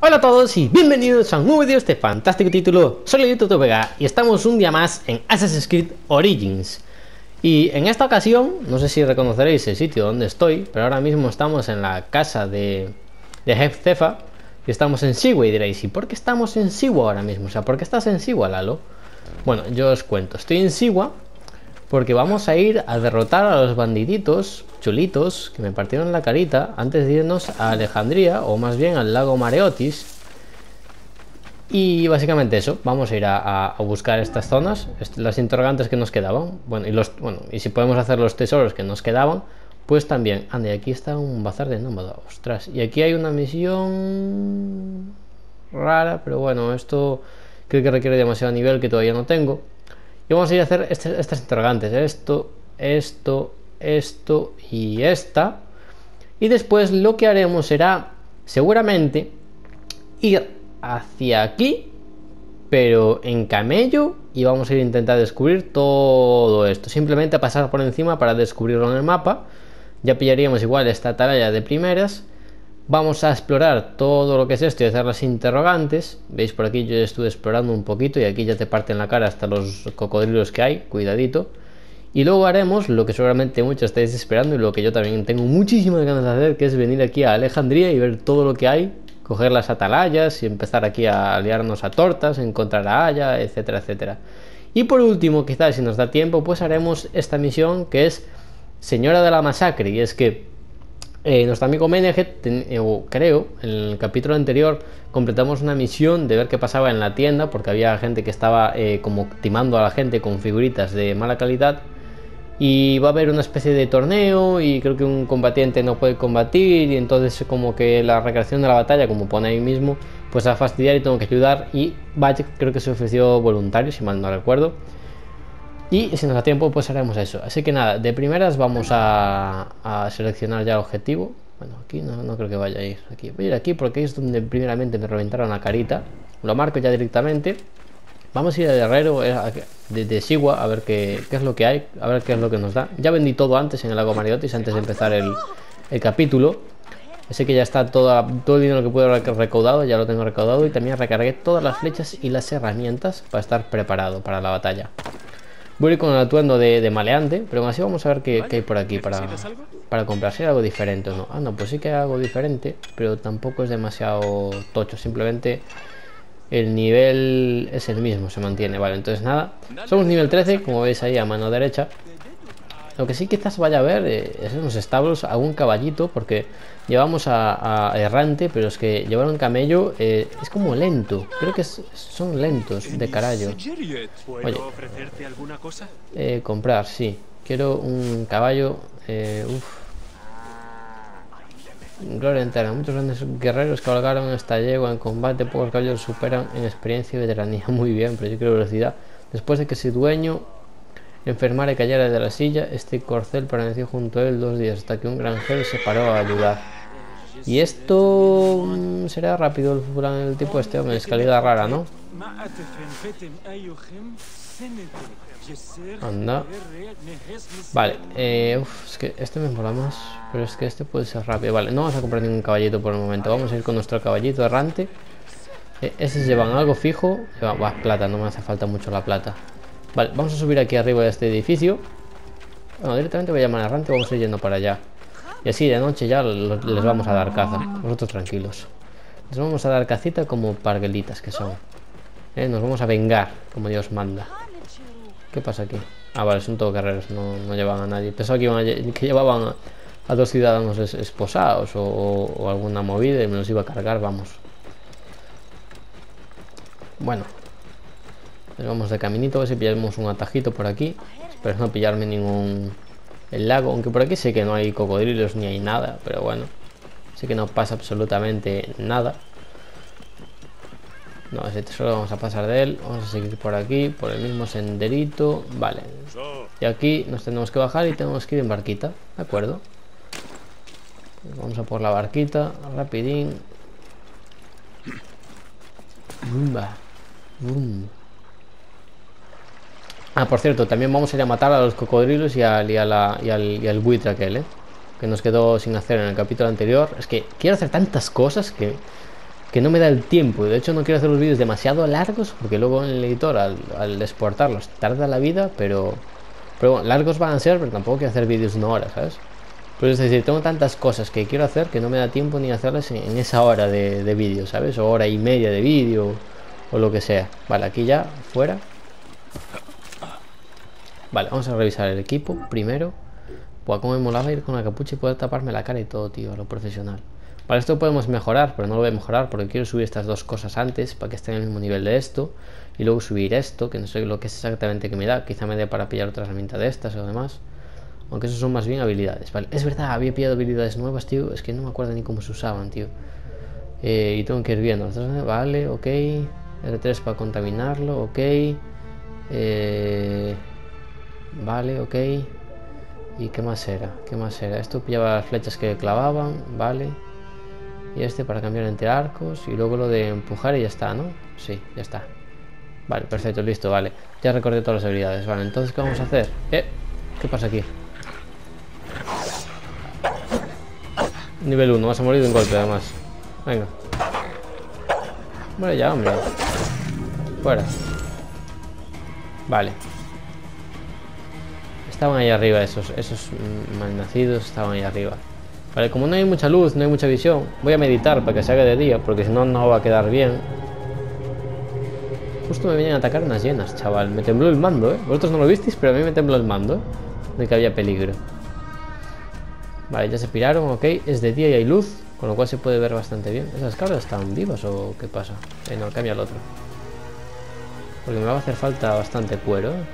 Hola a todos y bienvenidos a un nuevo vídeo de este fantástico título. Soy YouTube Vega y estamos un día más en Assassin's Creed Origins. Y en esta ocasión, no sé si reconoceréis el sitio donde estoy, pero ahora mismo estamos en la casa de Hepzefa y estamos en Sigua. Y diréis, ¿y por qué estamos en Sigua ahora mismo? O sea, ¿por qué estás en Sigua, Lalo? Bueno, yo os cuento, estoy en Sigua porque vamos a ir a derrotar a los bandiditos chulitos que me partieron la carita antes de irnos a Alejandría, o más bien al lago Mareotis. Y básicamente eso, vamos a ir a buscar estas zonas, las interrogantes que nos quedaban. Bueno, y si podemos hacer los tesoros que nos quedaban, pues también. Anda, y aquí está un bazar de nómada, ostras. Y aquí hay una misión rara, pero bueno, esto creo que requiere demasiado nivel que todavía no tengo. Y vamos a ir a hacer estas interrogantes, esto y esta. Y después lo que haremos será seguramente ir hacia aquí, pero en camello, y vamos a ir a intentar descubrir todo esto, simplemente a pasar por encima para descubrirlo en el mapa. Ya pillaríamos igual esta atalaya de primeras. Vamos a explorar todo lo que es esto y hacer las interrogantes. Veis, por aquí yo estuve explorando un poquito y aquí ya te parten la cara hasta los cocodrilos que hay, cuidadito. Y luego haremos lo que seguramente muchos estáis esperando y lo que yo también tengo muchísimas ganas de hacer, que es venir aquí a Alejandría y ver todo lo que hay, coger las atalayas y empezar aquí a liarnos a tortas, encontrar a Aya, etcétera, etcétera. Y por último, quizás si nos da tiempo, pues haremos esta misión que es Señora de la Masacre. Y es que nuestro amigo Meneget, creo, en el capítulo anterior completamos una misión de ver qué pasaba en la tienda, porque había gente que estaba como timando a la gente con figuritas de mala calidad. Y va a haber una especie de torneo y creo que un combatiente no puede combatir, y entonces como que la recreación de la batalla, como pone ahí mismo, pues a fastidiar y tengo que ayudar. Y Bajek creo que se ofreció voluntario, si mal no recuerdo. Y si nos da tiempo pues haremos eso. Así que nada, de primeras vamos a seleccionar ya el objetivo. Bueno, aquí no creo que vaya a ir. Aquí voy a ir aquí porque es donde primeramente me reventaron la carita. Lo marco ya directamente. Vamos a ir al herrero de Sigua a ver qué es lo que hay, a ver qué es lo que nos da. Ya vendí todo antes en el lago Mareotis, antes de empezar el capítulo. Así que ya está todo el dinero que puedo haber recaudado, ya lo tengo recaudado. Y también recargué todas las flechas y las herramientas para estar preparado para la batalla. Voy a ir con el atuendo de maleante, pero aún así vamos a ver qué hay por aquí para comprar. Si hay algo diferente o no. Ah, no, pues sí que hay algo diferente, pero tampoco es demasiado tocho. Simplemente el nivel es el mismo, se mantiene. Vale, entonces nada. Somos nivel 13, como veis ahí a mano derecha. Lo que sí quizás vaya a ver es en los establos algún caballito, porque llevamos a errante, pero es que llevar un camello es como lento. Creo que son lentos de carallo. Oye, comprar, sí. Quiero un caballo. Gloria entera. Muchos grandes guerreros cabalgaron esta yegua en combate. Pocos caballos superan en experiencia y veteranía. Muy bien, pero yo quiero velocidad. Después de que su dueño enfermara y cayera de la silla, este corcel permaneció junto a él 2 días hasta que un granjero se paró a ayudar. Y esto será rápido el tipo este, hombre, es calidad rara, ¿no? Anda. Vale, es que este me mola más, pero es que este puede ser rápido. Vale, no vamos a comprar ningún caballito por el momento. Vamos a ir con nuestro caballito errante. Esos llevan algo fijo. Llevan plata, no me hace falta mucho la plata. Vale, vamos a subir aquí arriba de este edificio. Bueno, directamente voy a llamar a errante, vamos a ir yendo para allá. Y así de noche ya les vamos a dar caza. Vosotros tranquilos. Les vamos a dar cacita como parguelitas que son. Nos vamos a vengar, como Dios manda. ¿Qué pasa aquí? Ah, vale, son todos guerreros, no llevan a nadie. Pensaba que llevaban a 2 ciudadanos esposados o alguna movida y me los iba a cargar, vamos. Bueno, nos vamos de caminito, a ver si pillamos un atajito por aquí. Espero no pillarme el lago, aunque por aquí sé que no hay cocodrilos ni hay nada, pero bueno, sé que no pasa absolutamente nada. No, ese tesoro vamos a pasar de él. Vamos a seguir por aquí, por el mismo senderito. Vale. Y aquí nos tenemos que bajar y tenemos que ir en barquita. ¿De acuerdo? Vamos a por la barquita, rapidín. Bumba. Bum. Ah, por cierto, también vamos a ir a matar a los cocodrilos y al buitre aquel, que nos quedó sin hacer en el capítulo anterior. Es que quiero hacer tantas cosas que que no me da el tiempo. De hecho no quiero hacer los vídeos demasiado largos, porque luego en el editor al exportarlos tarda la vida, pero bueno, largos van a ser, pero tampoco quiero hacer vídeos una hora, ¿sabes? Pero es decir, tengo tantas cosas que quiero hacer que no me da tiempo ni hacerlas en esa hora de vídeo, ¿sabes? O hora y media de vídeo o lo que sea. Vale, aquí ya, fuera. Vale, vamos a revisar el equipo primero. Buah, cómo me molaba ir con la capucha y poder taparme la cara y todo, tío, a lo profesional. Vale, esto podemos mejorar, pero no lo voy a mejorar porque quiero subir estas dos cosas antes para que estén en el mismo nivel de esto. Y luego subir esto, que no sé lo que es exactamente que me da. Quizá me dé para pillar otra herramienta de estas o demás. Aunque eso son más bien habilidades, vale. Es verdad, había pillado habilidades nuevas, tío. Es que no me acuerdo ni cómo se usaban, tío. Y tengo que ir viendo. Vale, ok. R3 para contaminarlo, ok. Vale, ok. ¿Y qué más era? ¿Qué más era? Esto pillaba las flechas que clavaban, vale. Y este para cambiar entre arcos. Y luego lo de empujar y ya está, ¿no? Sí, ya está. Vale, perfecto, listo, vale. Ya recordé todas las habilidades, vale. Entonces, ¿qué vamos a hacer? ¿Qué pasa aquí? Nivel 1, vas a morir de un golpe además. Venga. Muere ya, hombre. Fuera. Vale. Estaban ahí arriba esos malnacidos, estaban ahí arriba. Vale, como no hay mucha luz, no hay mucha visión, voy a meditar para que se haga de día, porque si no, no va a quedar bien. Justo me venían a atacar unas hienas, chaval. Me tembló el mando, ¿eh? Vosotros no lo visteis, pero a mí me tembló el mando, ¿eh? De que había peligro. Vale, ya se piraron, ok. Es de día y hay luz, con lo cual se puede ver bastante bien. ¿Esas cabras están vivas o qué pasa? No, cambia el otro. Porque me va a hacer falta bastante cuero, ¿eh?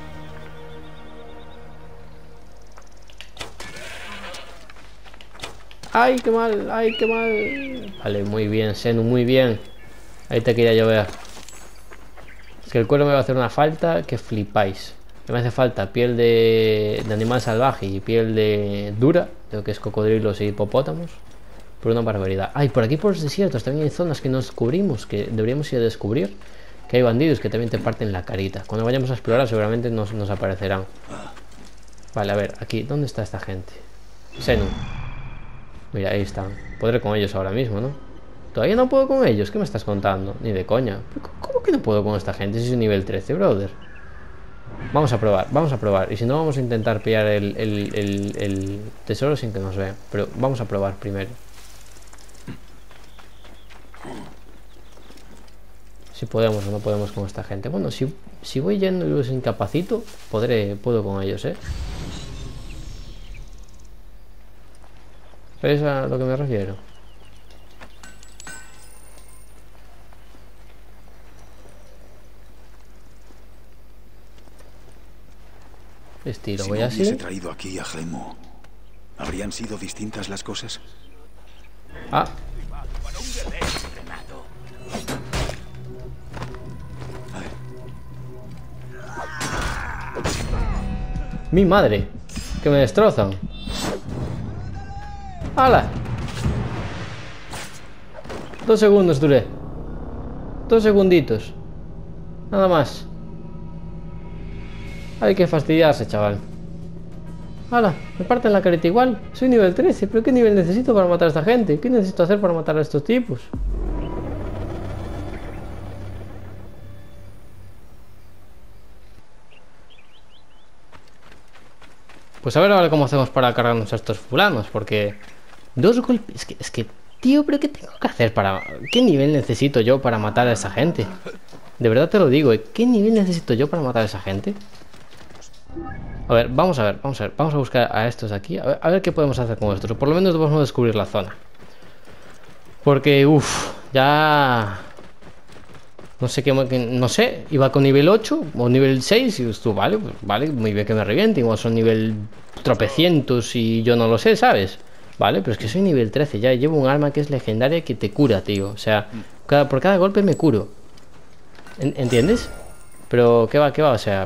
¡Ay, qué mal! ¡Ay, qué mal! Vale, muy bien, Senu, muy bien. Ahí te quería llover. Es que el cuero me va a hacer una falta que flipáis. Me hace falta piel de animal salvaje y piel de dura, de lo que es cocodrilos y hipopótamos. Por una barbaridad. Ay, por aquí por los desiertos también hay zonas que no descubrimos, que deberíamos ir a descubrir. Que hay bandidos que también te parten la carita. Cuando vayamos a explorar seguramente nos aparecerán. Vale, a ver, aquí, ¿dónde está esta gente? Senu. Mira, ahí están. Podré con ellos ahora mismo, ¿no? Todavía no puedo con ellos, ¿qué me estás contando? Ni de coña. ¿Cómo que no puedo con esta gente si soy nivel 13, brother? Vamos a probar, vamos a probar. Y si no, vamos a intentar pillar el tesoro sin que nos vean. Pero vamos a probar primero. Si podemos o no podemos con esta gente. Bueno, si voy yendo y los incapacito, puedo con ellos, ¿eh? ¿Sabéis a lo que me refiero? Estilo, voy así. Si no hubiese traído aquí a Gemo, ¿habrían sido distintas las cosas? Ah. Mi madre, que me destrozan. ¡Hala! 2 segundos duré. 2 segunditos. Nada más. Hay que fastidiarse, chaval. ¡Hala! Me parten la carita igual. Soy nivel 13, pero ¿qué nivel necesito para matar a esta gente? ¿Qué necesito hacer para matar a estos tipos? Pues a ver ahora cómo hacemos para cargarnos a estos fulanos, porque 2 golpes... Es que, tío, ¿pero qué tengo que hacer para... ¿Qué nivel necesito yo para matar a esa gente? De verdad te lo digo, ¿eh? ¿Qué nivel necesito yo para matar a esa gente? A ver, vamos a ver. Vamos a buscar a estos aquí. A ver qué podemos hacer con estos. O por lo menos vamos a descubrir la zona. Porque, uff, ya... No sé qué, no sé, iba con nivel 8 o nivel 6 y esto, vale, pues vale, muy bien que me revienten, o son nivel tropecientos y yo no lo sé, ¿sabes? Vale, pero es que soy nivel 13 ya, llevo un arma que es legendaria que te cura, tío, o sea, por cada golpe me curo. ¿Entiendes? Pero, ¿qué va? O sea...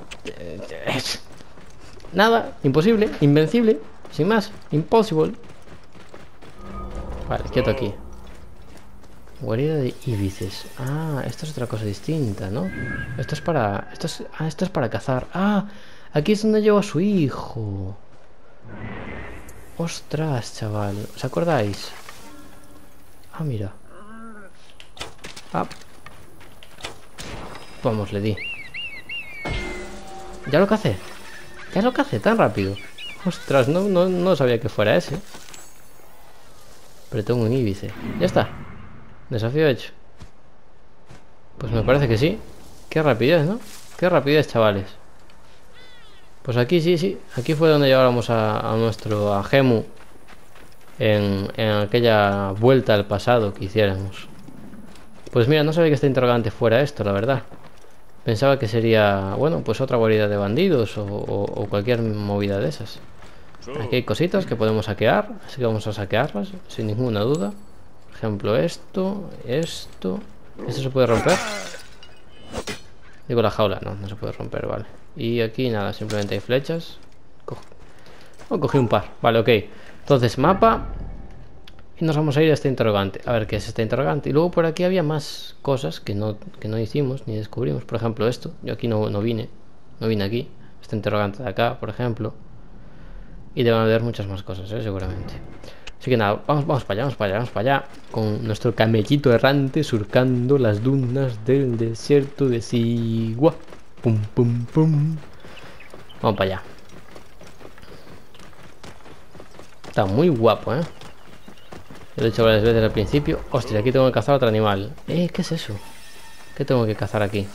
nada, imposible, invencible, sin más, impossible. Vale, quieto aquí. Guarida de íbices. Ah, esto es otra cosa distinta, ¿no? Esto es para... esto es para cazar. Ah, aquí es donde llevo a su hijo. Ostras, chaval. ¿Os acordáis? Ah, mira. Ah. Vamos, le di. Ya lo cacé. Ya lo cacé tan rápido. Ostras, no sabía que fuera ese. Pero tengo un íbice. Ya está. Desafío hecho. Pues me parece que sí. Qué rapidez, ¿no? Qué rapidez, chavales. Pues aquí sí. Aquí fue donde llevábamos a nuestro Gemu en aquella vuelta al pasado que hiciéramos. Pues mira, no sabía que este interrogante fuera esto, la verdad. Pensaba que sería, bueno, pues otra guarida de bandidos o cualquier movida de esas. Aquí hay cositas que podemos saquear, así que vamos a saquearlas sin ninguna duda. Por ejemplo, esto. ¿Esto se puede romper? Digo la jaula, no se puede romper, vale. Y aquí nada, simplemente hay flechas. Cogí un par, vale, ok. Entonces, mapa. Y nos vamos a ir a este interrogante. A ver qué es este interrogante. Y luego por aquí había más cosas que no hicimos ni descubrimos. Por ejemplo, esto. Yo aquí no vine. No vine aquí. Este interrogante de acá, por ejemplo. Y deben haber muchas más cosas, seguramente. Así que nada, vamos para allá. Con nuestro camellito errante surcando las dunas del desierto de Sigua. Pum, pum, pum. Vamos para allá. Está muy guapo, Lo he dicho varias veces al principio. Hostia, aquí tengo que cazar otro animal. ¿Qué es eso? ¿Qué tengo que cazar aquí?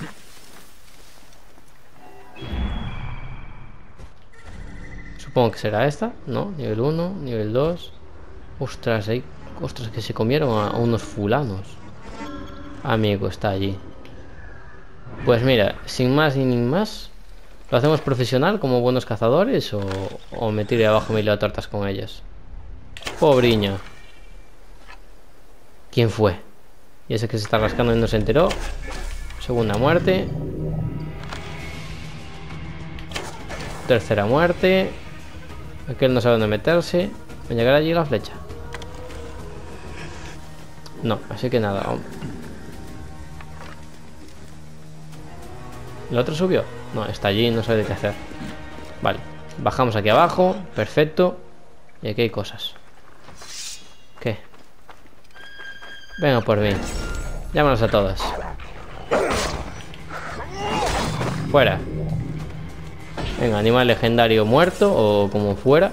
Supongo que será esta, ¿no? Nivel 1, nivel 2. Ostras, ostras, que se comieron a unos fulanos. Amigo, está allí. Pues mira, sin más ni más, ¿lo hacemos profesional como buenos cazadores o me tire abajo mi a tortas con ellas? Pobriño. ¿Quién fue? Y ese que se está rascando y no se enteró. Segunda muerte. Tercera muerte. Aquel no sabe dónde meterse. ¿Me llegará allí la flecha? No, así que nada. ¿El otro subió? No, está allí, no sabe qué hacer. Vale, bajamos aquí abajo. Perfecto. Y aquí hay cosas. ¿Qué? Venga por mí. Llámanos a todas. Fuera. Venga, animal legendario muerto o como fuera.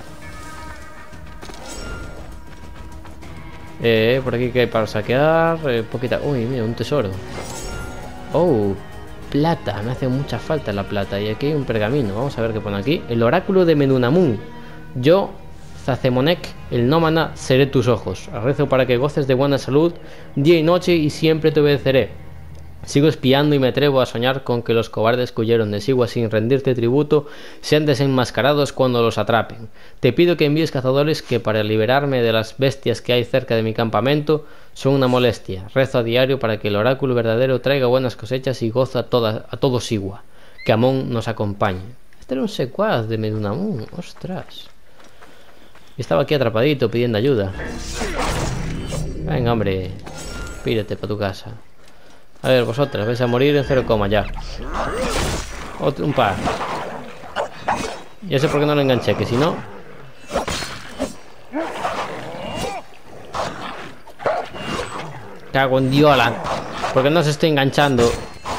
Por aquí que hay para saquear. Poquita. Uy, mira, un tesoro. Oh, plata. Me hace mucha falta la plata. Y aquí hay un pergamino. Vamos a ver qué pone aquí. El oráculo de Medunamun. Yo, Zazemonek, el nómada, seré tus ojos. Rezo para que goces de buena salud día y noche y siempre te obedeceré. Sigo espiando y me atrevo a soñar con que los cobardes que huyeron de Sigua sin rendirte tributo sean desenmascarados cuando los atrapen. Te pido que envíes cazadores que para liberarme de las bestias que hay cerca de mi campamento son una molestia. Rezo a diario para que el oráculo verdadero traiga buenas cosechas y goza a todo Sigua. Que Amon nos acompañe. Este era un secuaz de Medunamun. Ostras. Y estaba aquí atrapadito pidiendo ayuda. Venga, hombre. Pírate para tu casa. A ver, vosotras, vais a morir en 0, ya. Un par. Ya sé por qué no lo enganché, que si no... Cago en Diola. Porque no se estoy enganchando.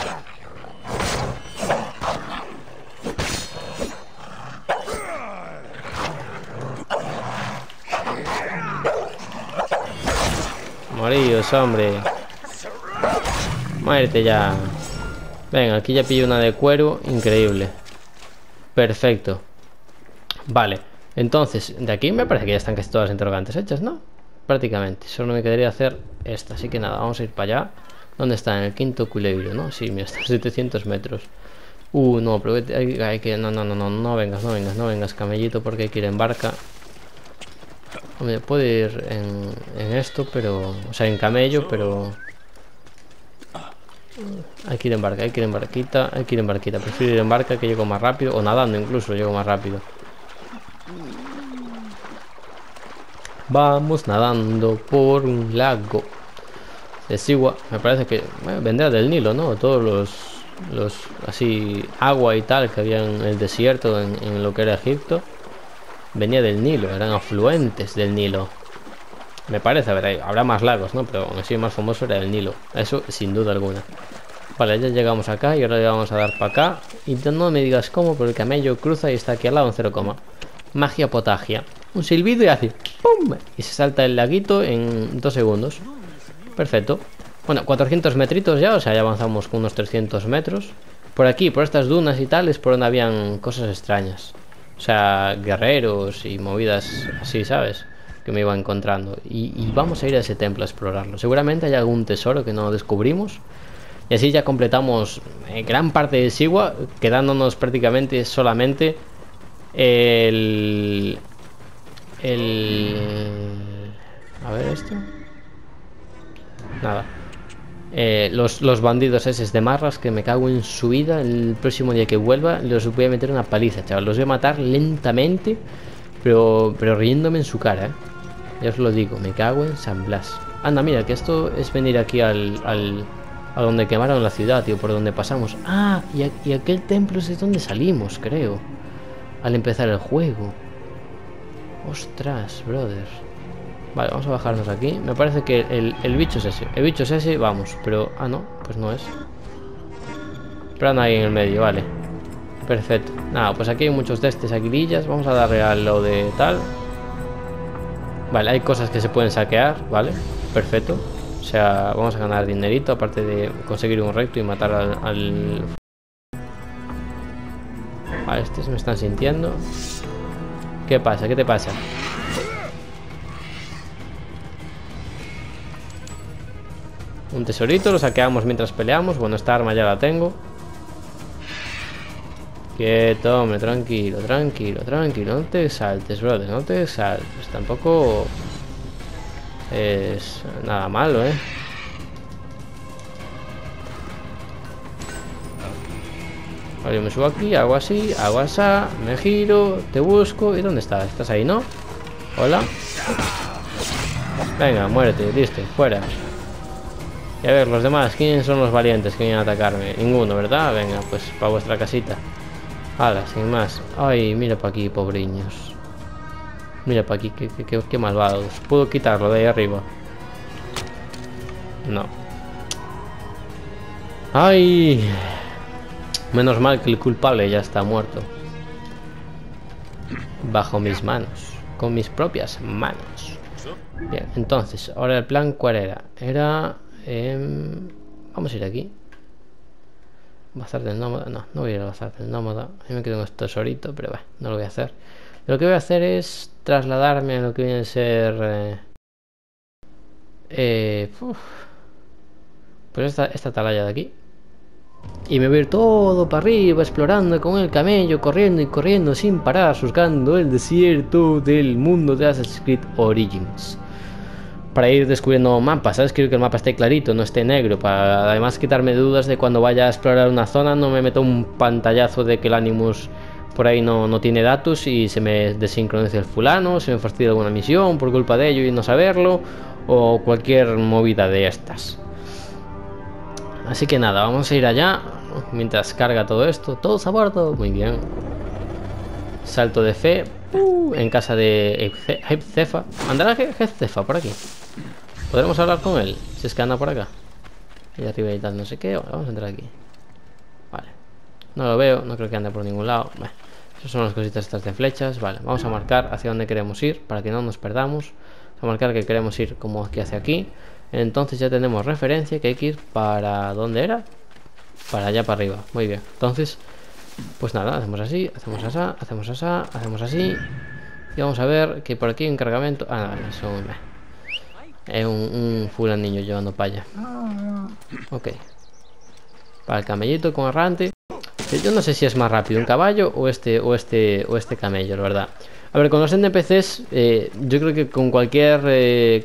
Moríos, hombre. Muérete ya. Venga, aquí ya pillo una de cuero. Increíble. Perfecto. Vale. Entonces, de aquí me parece que ya están casi todas las interrogantes hechas, ¿no? Prácticamente. Solo me quedaría hacer esta. Así que nada, vamos a ir para allá. ¿Dónde está? En el quinto equilibrio, ¿no? Sí, mira, está a 700 metros. No, pero hay que... No vengas, camellito, porque hay que ir en barca. Hombre, puedo ir en esto, pero... O sea, en camello, pero... Hay que ir en barca, hay que ir en barquita. Prefiero ir en barca, que llego más rápido. O nadando incluso, llego más rápido. Vamos nadando por un lago de Sigua. Me parece que vendrá del Nilo, ¿no? Todos los así agua y tal que había en el desierto, en lo que era Egipto, venía del Nilo, eran afluentes del Nilo. Me parece, a ver, habrá más lagos, ¿no? Pero aún así el más famoso era el Nilo. Eso sin duda alguna. Vale, ya llegamos acá y ahora le vamos a dar para acá. Y no me digas cómo, pero el camello cruza y está aquí al lado en 0, magia potagia. Un silbido y hace ¡pum! Y se salta el laguito en 2 segundos. Perfecto. Bueno, 400 metritos ya, o sea, ya avanzamos con unos 300 metros. Por aquí, por estas dunas y tal, es por donde habían cosas extrañas. O sea, guerreros y movidas así, ¿sabes? Que me iba encontrando. Y vamos a ir a ese templo a explorarlo. Seguramente hay algún tesoro que no descubrimos. Y así ya completamos gran parte de Siwa, quedándonos prácticamente solamente el... A ver esto. Nada. Los bandidos esos de Marras, que me cago en su vida. El próximo día que vuelva los voy a meter una paliza, chaval. Los voy a matar lentamente, pero riéndome en su cara, ya os lo digo, me cago en San Blas. Anda, mira, que esto es venir aquí a donde quemaron la ciudad, tío, por donde pasamos. Ah, y aquel templo es de donde salimos, creo, al empezar el juego. Ostras, brother. Vale, vamos a bajarnos aquí. Me parece que el bicho es ese. El bicho es ese, vamos. Pero, ah, no, pues no es. Pero anda ahí en el medio, vale. Perfecto. Nada, pues aquí hay muchos de estos aguilillas. Vamos a darle a lo de tal. Vale, hay cosas que se pueden saquear, vale. Perfecto. O sea, vamos a ganar dinerito, aparte de conseguir un recto y matar al... Vale, estos me están sintiendo. ¿Qué pasa? ¿Qué te pasa? Un tesorito, lo saqueamos mientras peleamos. Bueno, esta arma ya la tengo. Quieto, hombre, tranquilo, tranquilo, tranquilo. No te saltes, brother, no te saltes. Tampoco es nada malo, ¿eh? Vale, yo me subo aquí, hago así, hago así, me giro, te busco. ¿Y dónde estás? ¿Estás ahí, no? Hola. Venga, muérete, listo, fuera. Y a ver, los demás, ¿quiénes son los valientes que vienen a atacarme? Ninguno, ¿verdad? Venga, pues para vuestra casita. Hala, sin más. Ay, mira para aquí, pobriños. Mira para aquí, qué malvados. ¿Puedo quitarlo de ahí arriba? No. Ay. Menos mal que el culpable ya está muerto. Bajo mis manos. Con mis propias manos. Bien, entonces, ahora el plan, ¿cuál era? Era... vamos a ir aquí. Bazar del nómada. No voy a ir al bazar del nómada. A mí me quedo en este tesorito, pero bueno, no lo voy a hacer. Lo que voy a hacer es trasladarme a lo que viene a ser pues esta atalaya de aquí. Y me voy a ir todo para arriba, explorando con el camello, corriendo y corriendo sin parar, surcando el desierto del mundo de Assassin's Creed Origins. Para ir descubriendo mapas, ¿sabes? Quiero que el mapa esté clarito, no esté negro. Para además quitarme dudas de cuando vaya a explorar una zona, no me meto un pantallazo de que el Animus por ahí no tiene datos y se me desincroniza el fulano, se me fastidia alguna misión por culpa de ello y no saberlo, o cualquier movida de estas. Así que nada, vamos a ir allá mientras carga todo esto. Todos a bordo, muy bien. Salto de fe en casa de Hepzefa. ¿Andará Hepzefa por aquí? ¿Podremos hablar con él? Si es que anda por acá. Y arriba y tal, no sé qué. Vamos a entrar aquí. Vale. No lo veo, no creo que ande por ningún lado. Bueno, esas son las cositas estas de flechas. Vale, vamos a marcar hacia dónde queremos ir para que no nos perdamos. Vamos a marcar que queremos ir como aquí hacia aquí. Entonces ya tenemos referencia que hay que ir para... ¿Dónde era? Para allá para arriba. Muy bien. Entonces, pues nada, hacemos así, hacemos así, hacemos así, hacemos así. Y vamos a ver que por aquí hay un cargamento. Ah, no, eso es un fulano niño llevando palla. Ok. Para el camellito con errante. Yo no sé si es más rápido un caballo o este camello, la verdad. A ver, con los NPCs, yo creo que con cualquier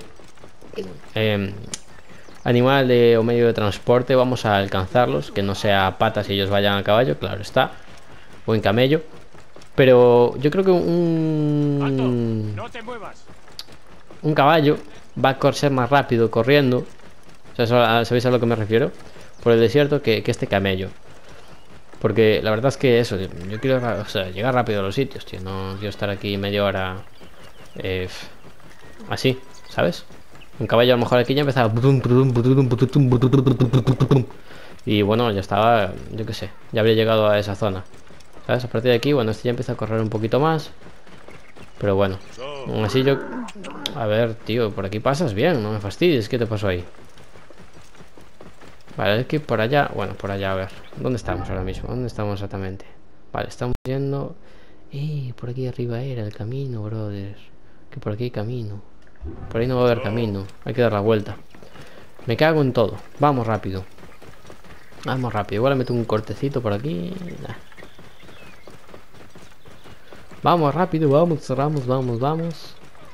animal o medio de transporte vamos a alcanzarlos, que no sea patas y ellos vayan a caballo, claro está, o en camello. Pero yo creo que un caballo va a ser más rápido corriendo, o sea, ¿sabéis a lo que me refiero? Por el desierto que este camello. Porque la verdad es que eso, yo quiero, o sea, llegar rápido a los sitios, tío. No quiero estar aquí media hora así, ¿sabes? Un caballo a lo mejor aquí ya empezaba. Y bueno, ya estaba, yo qué sé, ya habría llegado a esa zona, ¿sabes? A partir de aquí, bueno, este ya empieza a correr un poquito más. Pero bueno, aún así yo... A ver, tío, por aquí pasas bien, no me fastidies. ¿Qué te pasó ahí? Vale, es que por allá... Bueno, por allá, a ver. ¿Dónde estamos ahora mismo? ¿Dónde estamos exactamente? Vale, estamos yendo... por aquí arriba era el camino, brother. Que por aquí hay camino. Por ahí no va a haber camino. Hay que dar la vuelta. Me cago en todo. Vamos rápido. Vamos rápido. Igual le meto un cortecito por aquí. Nah. Vamos rápido, vamos, vamos.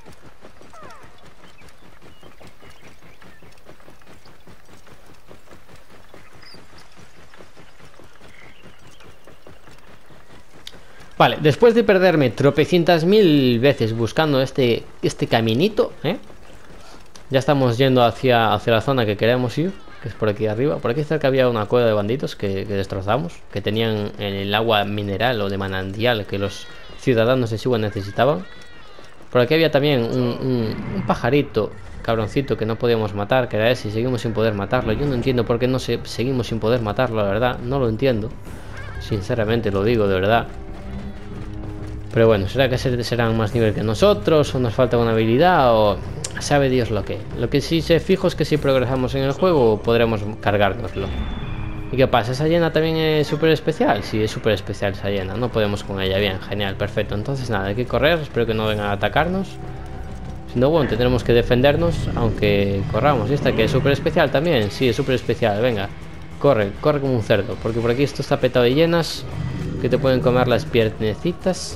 Vale, después de perderme tropecientas mil veces buscando este caminito, ya estamos yendo hacia la zona que queremos ir, que es por aquí arriba. Por aquí cerca había una cueva de bandidos que destrozamos, que tenían el agua mineral o de manantial que los ciudadanos de Siwa necesitaban. Por aquí había también un pajarito, cabroncito, que no podíamos matar, que era ese, y seguimos sin poder matarlo. Yo no entiendo por qué no seguimos sin poder matarlo, la verdad, no lo entiendo. Sinceramente lo digo, de verdad. Pero bueno, ¿será que serán más nivel que nosotros? ¿O nos falta una habilidad? ¿O sabe Dios lo que? Lo que sí sé fijo es que si progresamos en el juego podremos cargárnoslo. ¿Y qué pasa? ¿Esa hiena también es súper especial? Sí, es súper especial esa hiena. No podemos con ella. Bien, genial, perfecto. Entonces nada, hay que correr. Espero que no vengan a atacarnos. Si no, bueno, tendremos que defendernos aunque corramos. ¿Y esta que es súper especial también? Sí, es súper especial. Venga, corre como un cerdo. Porque por aquí esto está petado de hienas que te pueden comer las piernecitas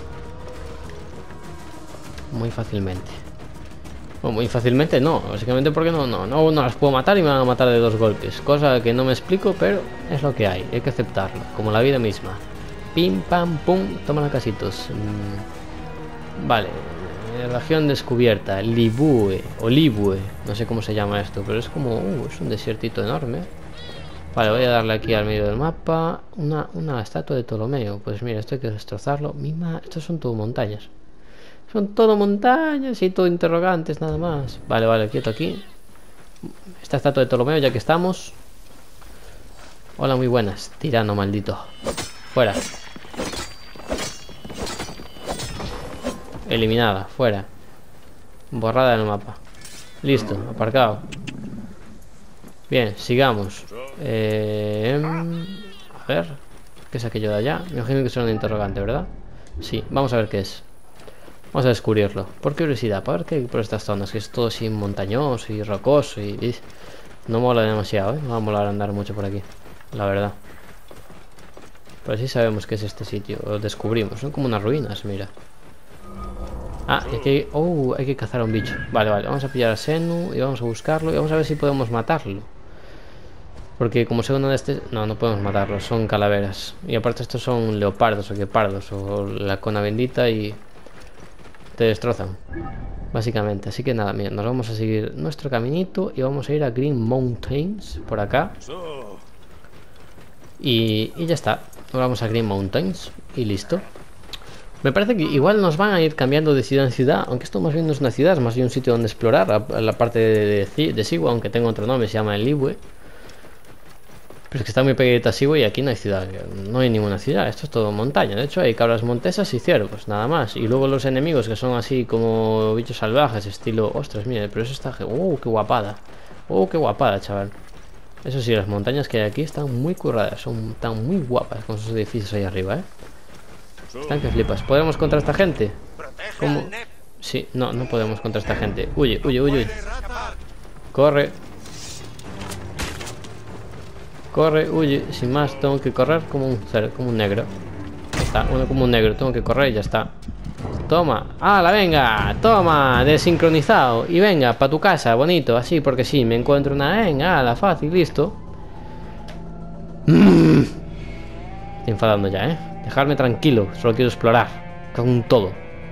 muy fácilmente. O muy fácilmente no, básicamente porque no las puedo matar y me van a matar de 2 golpes. Cosa que no me explico, pero es lo que hay que aceptarlo, como la vida misma. Pim, pam, pum, toma la casitos. Vale, región descubierta, Libue, o Libue, no sé cómo se llama esto, pero es como, es un desiertito enorme. Vale, voy a darle aquí al medio del mapa una estatua de Ptolomeo. Pues mira, esto hay que destrozarlo. Estos son todo montañas. Son todo montañas y todo interrogantes nada más. Vale, quieto aquí. Esta estatua de Ptolomeo, ya que estamos. Hola, muy buenas. Tirano maldito. Fuera. Eliminada, fuera. Borrada en el mapa. Listo, aparcado. Bien, sigamos. A ver. ¿Qué es aquello de allá? Me imagino que es un interrogante, ¿verdad? Sí, vamos a ver qué es. Vamos a descubrirlo, por curiosidad, para ver qué hay por estas zonas, que es todo así montañoso y rocoso y no mola demasiado, no va a molar andar mucho por aquí, la verdad. Pero sí sabemos que es este sitio, lo descubrimos, son como unas ruinas, mira. Ah, y aquí hay que cazar a un bicho. Vale, vamos a pillar a Senu y vamos a buscarlo y vamos a ver si podemos matarlo. Porque como sea uno de estos... No podemos matarlo, son calaveras. Y aparte estos son leopardos o guepardos o la cona bendita y... te destrozan, básicamente. Así que nada, mira, nos vamos a seguir nuestro caminito y vamos a ir a Green Mountains, por acá. Y ya está. Nos vamos a Green Mountains y listo. Me parece que igual nos van a ir cambiando de ciudad en ciudad, aunque esto más bien no es una ciudad, es más bien un sitio donde explorar, la parte de Siwa, aunque tenga otro nombre, se llama el Libue. Pero es que está muy pegadita a Siwa y aquí no hay ciudad, no hay ninguna ciudad, esto es todo montaña. De hecho hay cabras montesas y ciervos, nada más. Y luego los enemigos que son así como bichos salvajes, estilo... Ostras, mira, pero eso está... qué guapada. Qué guapada, chaval. Eso sí, las montañas que hay aquí están muy curradas, están muy guapas con sus edificios ahí arriba, Están que flipas. ¿Podemos contra esta gente? ¿Cómo? Sí, no podemos contra esta gente. Huye. Corre, huye, sin más, tengo que correr como un negro. Ahí está, como un negro, tengo que correr y ya está. Toma, ¡hala, venga! Toma, desincronizado. Y venga, para tu casa, bonito, así, porque sí, me encuentro una ¡hala, fácil, listo! Estoy enfadando ya, Dejarme tranquilo, solo quiero explorar. Con todo.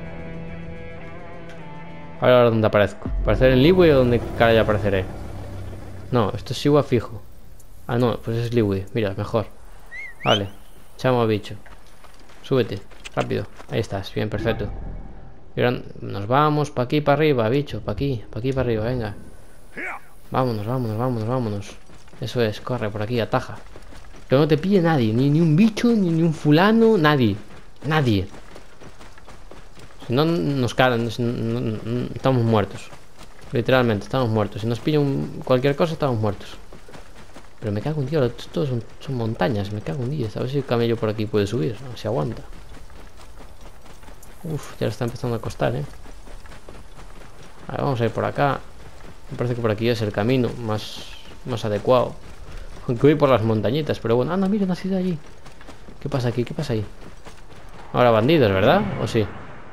Ahora dónde aparezco. ¿Aparecer en Libue o dónde caray apareceré? No, esto es Siwa fijo. Ah, no, pues es Libue, mira, mejor. Vale, chamo bicho. Súbete, rápido. Ahí estás, bien, perfecto. Y ahora nos vamos para aquí, para arriba, bicho. Para aquí, para arriba, venga. Vámonos, vámonos, vámonos, vámonos. Eso es, corre por aquí, ataja. Que no te pille nadie, ni un bicho, ni un fulano, nadie. Nadie. Si no nos caen, estamos muertos. Literalmente, estamos muertos. Si nos pillan cualquier cosa, estamos muertos. Pero me cago en Dios, todos son montañas. Me cago en Dios. A ver si el camello por aquí puede subir. A ver si aguanta. Uf, ya le está empezando a costar, A ver, vamos a ir por acá. Me parece que por aquí es el camino más adecuado. Aunque voy por las montañitas, pero bueno. Anda, mira, una ciudad allí. ¿Qué pasa aquí? ¿Qué pasa ahí? Ahora bandidos, ¿verdad? ¿O sí?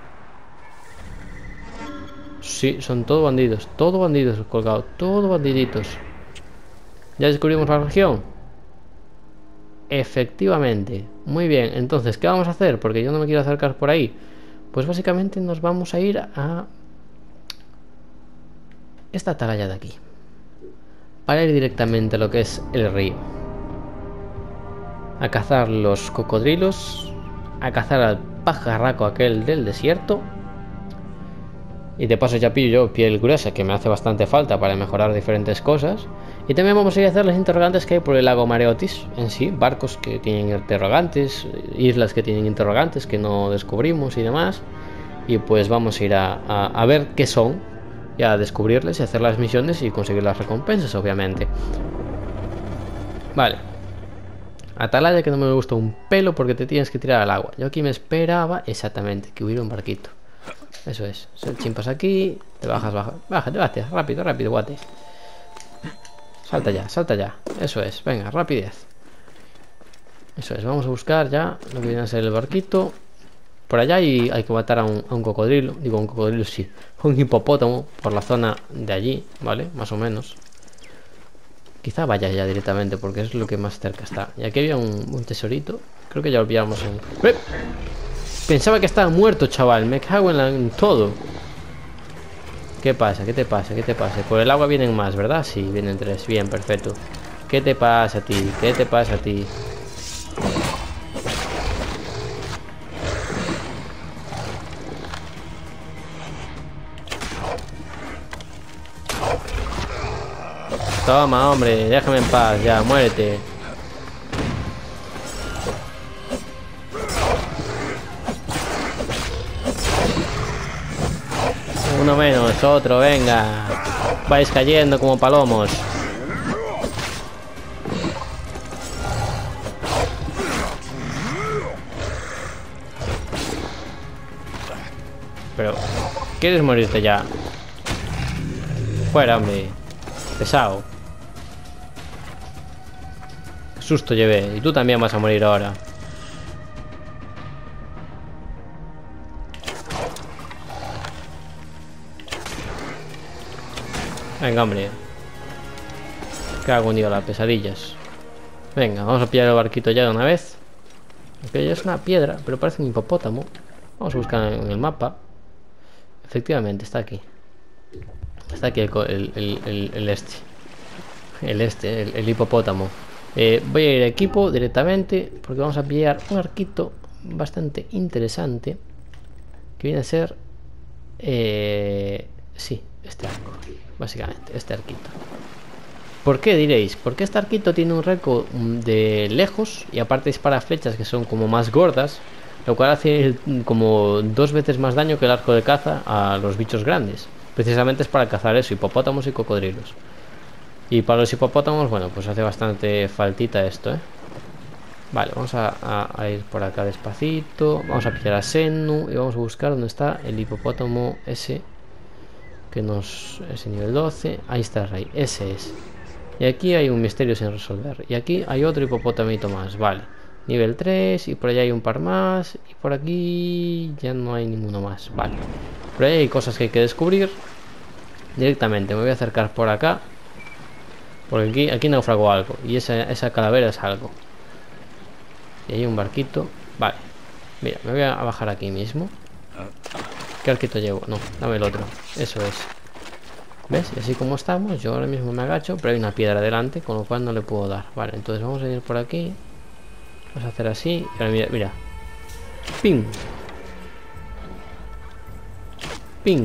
Sí, son todos bandidos colgados, todos bandiditos. ¿Ya descubrimos la región? Efectivamente. Muy bien, entonces, ¿qué vamos a hacer? Porque yo no me quiero acercar por ahí. Pues básicamente nos vamos a ir a esta atalaya de aquí, para ir directamente a lo que es el río, a cazar los cocodrilos, a cazar al pajarraco aquel del desierto. Y de paso ya pillo yo piel gruesa, que me hace bastante falta para mejorar diferentes cosas. Y también vamos a ir a hacer los interrogantes que hay por el lago Mareotis en sí. Barcos que tienen interrogantes, islas que tienen interrogantes que no descubrimos y demás. Y pues vamos a ir a ver qué son, y a descubrirles y hacer las misiones y conseguir las recompensas, obviamente. Vale. Atalaya que no me gusta un pelo porque te tienes que tirar al agua. Yo aquí me esperaba exactamente que hubiera un barquito. Eso es, chimpas aquí, te bajas, bájate, rápido, guate. Salta ya, eso es, venga, rapidez. Eso es, vamos a buscar ya lo que viene a ser el barquito. Por allá y hay que matar a un cocodrilo, digo un cocodrilo, sí, un hipopótamo por la zona de allí, ¿vale? Más o menos. Quizá vaya ya directamente porque es lo que más cerca está. Y aquí había un tesorito, creo que ya lo pillamos en... ¡Eh! Pensaba que estaba muerto, chaval. Me cago en todo. ¿Qué pasa? ¿Qué te pasa? ¿Qué te pasa? Por el agua vienen más, ¿verdad? Sí, vienen 3. Bien, perfecto. ¿Qué te pasa a ti? ¿Qué te pasa a ti? Toma, hombre. Déjame en paz. Ya, muérete. Uno menos, otro, venga. Vais cayendo como palomos. Pero, ¿quieres morirte ya? Fuera, hombre. Pesado. Qué susto llevé. Y tú también vas a morir ahora. Venga, hombre. Cago en Dios, las pesadillas. Venga, vamos a pillar el barquito ya de una vez. Aunque ya es una piedra, pero parece un hipopótamo. Vamos a buscar en el mapa. Efectivamente, está aquí. Está aquí el hipopótamo. Voy a ir a equipo directamente porque vamos a pillar un arquito bastante interesante. Que viene a ser... sí, este arco. Básicamente, este arquito. ¿Por qué diréis? Porque este arquito tiene un arco de lejos y aparte dispara flechas que son como más gordas, lo cual hace como 2 veces más daño que el arco de caza a los bichos grandes. Precisamente es para cazar eso, hipopótamos y cocodrilos. Y para los hipopótamos, bueno, pues hace bastante faltita esto, Vale, vamos a ir por acá despacito. Vamos a pillar a Sennu y vamos a buscar dónde está el hipopótamo ese. Que ese nivel 12. Ahí está el rey, ese es. Y aquí hay un misterio sin resolver. Y aquí hay otro hipopótamito más, vale. Nivel 3 y por allá hay un par más. Y por aquí ya no hay ninguno más, vale. Por ahí hay cosas que hay que descubrir. Directamente me voy a acercar por acá. Porque aquí naufragó algo. Y esa calavera es algo. Y hay un barquito. Vale. Mira, me voy a bajar aquí mismo. ¿Qué arquito llevo? No, dame el otro. Eso es. ¿Ves? Y así como estamos, yo ahora mismo me agacho, pero hay una piedra delante, con lo cual no le puedo dar. Vale, entonces vamos a ir por aquí. Vamos a hacer así. Y ahora mira, mira. ¡Ping! Ping.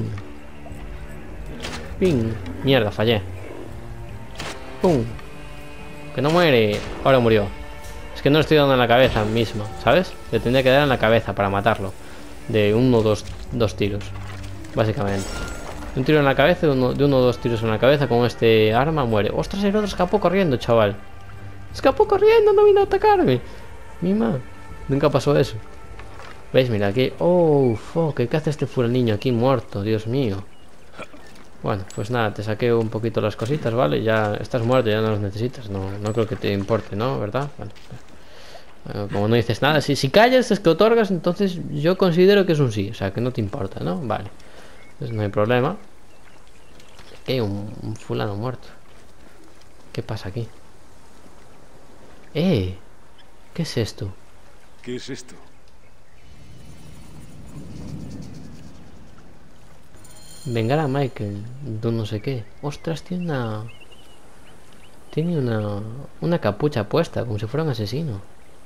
Ping. Mierda, fallé. Pum. Que no muere. Ahora murió. Es que no le estoy dando en la cabeza misma, ¿sabes? Le tendría que dar en la cabeza para matarlo. De uno o dos tiros. Básicamente. Un tiro en la cabeza, de uno o dos tiros en la cabeza. Con este arma muere. ¡Ostras! El otro escapó corriendo, chaval. Escapó corriendo, no vino a atacarme. Mima. Nunca pasó eso. ¿Veis? Mira aquí. Oh, fuck. ¿Qué hace este niño aquí muerto? Dios mío. Bueno, pues nada, te saqué un poquito las cositas, ¿vale? Ya estás muerto, ya no los necesitas. No creo que te importe, ¿no? ¿Verdad? Bueno, como no dices nada, si callas es que otorgas, entonces yo considero que es un sí. O sea, que no te importa, ¿no? Vale. Entonces no hay problema. Aquí hay un fulano muerto. ¿Qué pasa aquí? ¿Qué es esto? ¿Qué es esto? Vengar a Michael, no sé qué. Ostras, tiene una capucha puesta, como si fuera un asesino.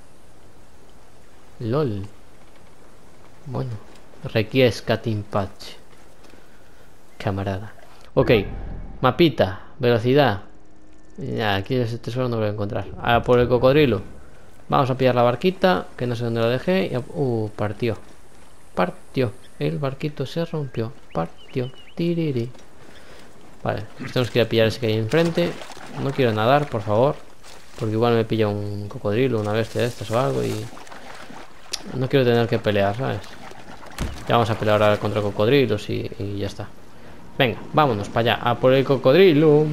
LOL. Bueno, requiescat in pace, camarada. Ok, mapita, velocidad. Ya, aquí ese tesoro no lo voy a encontrar. A por el cocodrilo. Vamos a pillar la barquita, que no sé dónde lo dejé. Partió. Partió. El barquito se rompió. Partió. Tiriri. Vale, pues tenemos que ir a pillar ese que hay enfrente. No quiero nadar, por favor. Porque igual me pilla un cocodrilo, una bestia de estas o algo. Y no quiero tener que pelear, ¿sabes? Ya vamos a pelear ahora contra cocodrilos y ya está. Venga, vámonos para allá. A por el cocodrilo.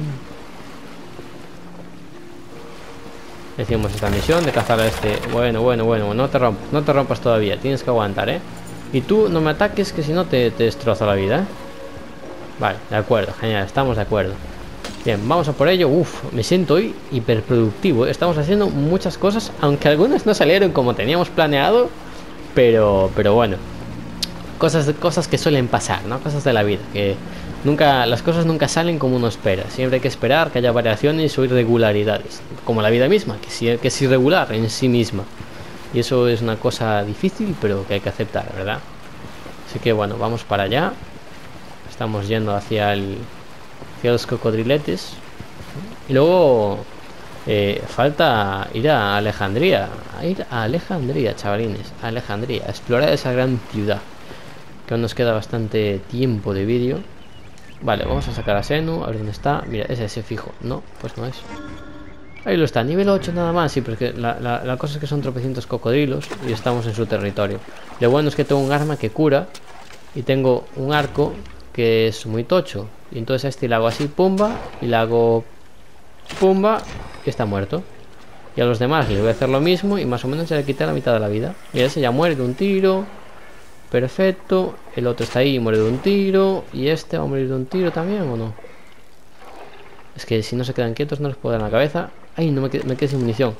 Decimos esta misión de cazar a este. Bueno, no te rompas todavía. Tienes que aguantar, ¿eh? Y tú no me ataques, que si no te destrozo la vida, ¿eh? Vale, de acuerdo, genial, estamos de acuerdo. Bien, vamos a por ello. Uf, me siento hoy hiperproductivo. Estamos haciendo muchas cosas, aunque algunas no salieron como teníamos planeado. Pero bueno, cosas que suelen pasar, ¿no? Cosas de la vida, que las cosas nunca salen como uno espera. Siempre hay que esperar que haya variaciones o irregularidades, como la vida misma, que es irregular en sí misma. Y eso es una cosa difícil, pero que hay que aceptar, ¿verdad? Así que bueno, vamos para allá. Estamos yendo hacia los cocodriletes. Y luego falta ir a Alejandría. Chavalines. A Alejandría, a explorar esa gran ciudad. Que aún nos queda bastante tiempo de vídeo. Vale, vamos a sacar a Senu. A ver dónde está. Mira, ese fijo. No, pues no es. Ahí lo está, nivel 8 nada más. Sí, porque la cosa es que son tropecientos cocodrilos y estamos en su territorio. Lo bueno es que tengo un arma que cura y tengo un arco que es muy tocho. Y entonces a este le hago así, pumba, y le hago pumba, y está muerto. Y a los demás les voy a hacer lo mismo y más o menos se le quita la mitad de la vida. Y ese ya muere de un tiro. Perfecto. El otro está ahí y muere de un tiro. Y este va a morir de un tiro también, ¿o no? Es que si no se quedan quietos no les puedo dar en la cabeza. Ay, no me quedé sin munición.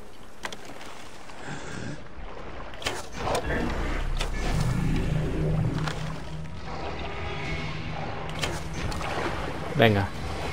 Venga.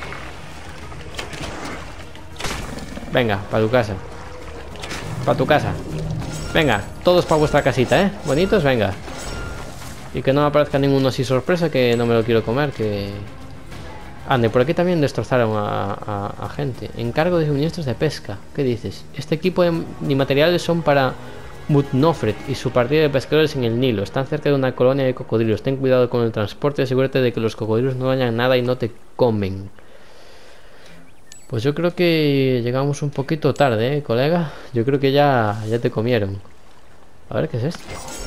Venga, para tu casa. Para tu casa. Venga, todos para vuestra casita, ¿eh? Bonitos, venga. Y que no me aparezca ninguno así sorpresa, que no me lo quiero comer, que... Ande, por aquí también destrozaron a gente. Encargo de suministros de pesca. ¿Qué dices? Este equipo de materiales son para Mutnofret y su partida de pescadores en el Nilo. Están cerca de una colonia de cocodrilos. Ten cuidado con el transporte y asegúrate de que los cocodrilos no dañan nada y no te comen. Pues yo creo que llegamos un poquito tarde, colega. Yo creo que ya te comieron. A ver, ¿qué es esto?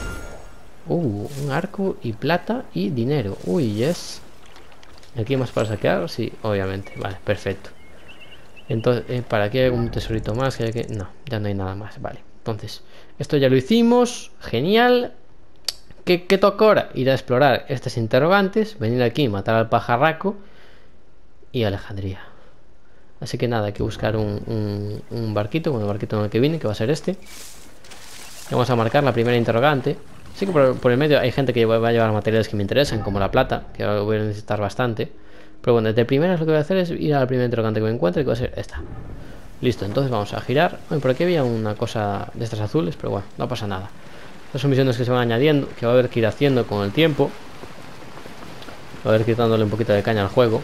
Un arco y plata y dinero. Uy, yes. ¿Aquí hay más para saquear? Sí, obviamente. Vale, perfecto. Entonces, ¿para aquí hay algún tesorito más? No, ya no hay nada más. Vale, entonces, esto ya lo hicimos. Genial. ¿Qué toca ahora? Ir a explorar estas interrogantes. Venir aquí, matar al pajarraco. Y Alejandría. Así que nada, hay que buscar un barquito. Bueno, el barquito en el que vine, que va a ser este. Vamos a marcar la primera interrogante. Sí que por el medio hay gente que va a llevar materiales que me interesan, como la plata, que voy a necesitar bastante. Pero bueno, desde primeras lo que voy a hacer es ir a la primera interrogante que me encuentre, que va a ser esta. Listo, entonces vamos a girar. Bueno, por aquí había una cosa de estas azules, pero bueno, no pasa nada. Estas son misiones que se van añadiendo, que va a haber que ir haciendo con el tiempo. A ver, quitándole un poquito de caña al juego.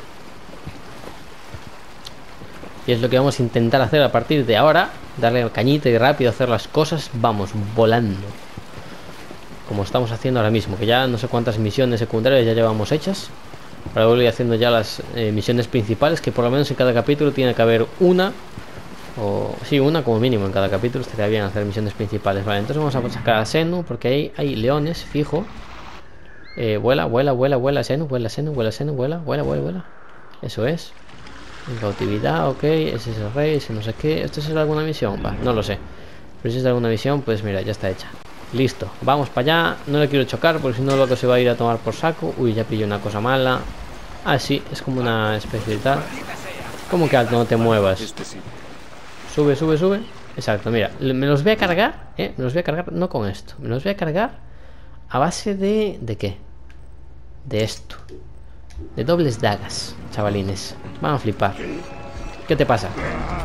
Y es lo que vamos a intentar hacer a partir de ahora. Darle cañita y rápido hacer las cosas. Vamos, volando. Como estamos haciendo ahora mismo. Que ya no sé cuántas misiones secundarias ya llevamos hechas. Ahora voy haciendo ya las misiones principales. Que por lo menos en cada capítulo tiene que haber una. O sí, una como mínimo en cada capítulo. Estaría bien hacer misiones principales. Vale, entonces vamos a sacar a Xenu. Porque ahí hay leones, fijo. Vuela, vuela, vuela, vuela, Xenu. Vuela, Xenu, vuela, Xenu, vuela, vuela, vuela, vuela. Eso es. En cautividad, ok. Ese es el rey, ese no sé qué. ¿Esto es alguna misión? Va, no lo sé. Pero si es alguna misión, pues mira, ya está hecha. Listo, vamos para allá. No le quiero chocar porque si no lo que se va a ir a tomar por saco. Uy, ya pilló una cosa mala. Ah, sí, es como una especie de tal. ¿Cómo que alto? No te muevas. Sube, sube, sube. Exacto, mira, me los voy a cargar, me los voy a cargar, no con esto. Me los voy a cargar a base de... ¿De qué? De esto. De dobles dagas, chavalines. Van a flipar. ¿Qué te pasa?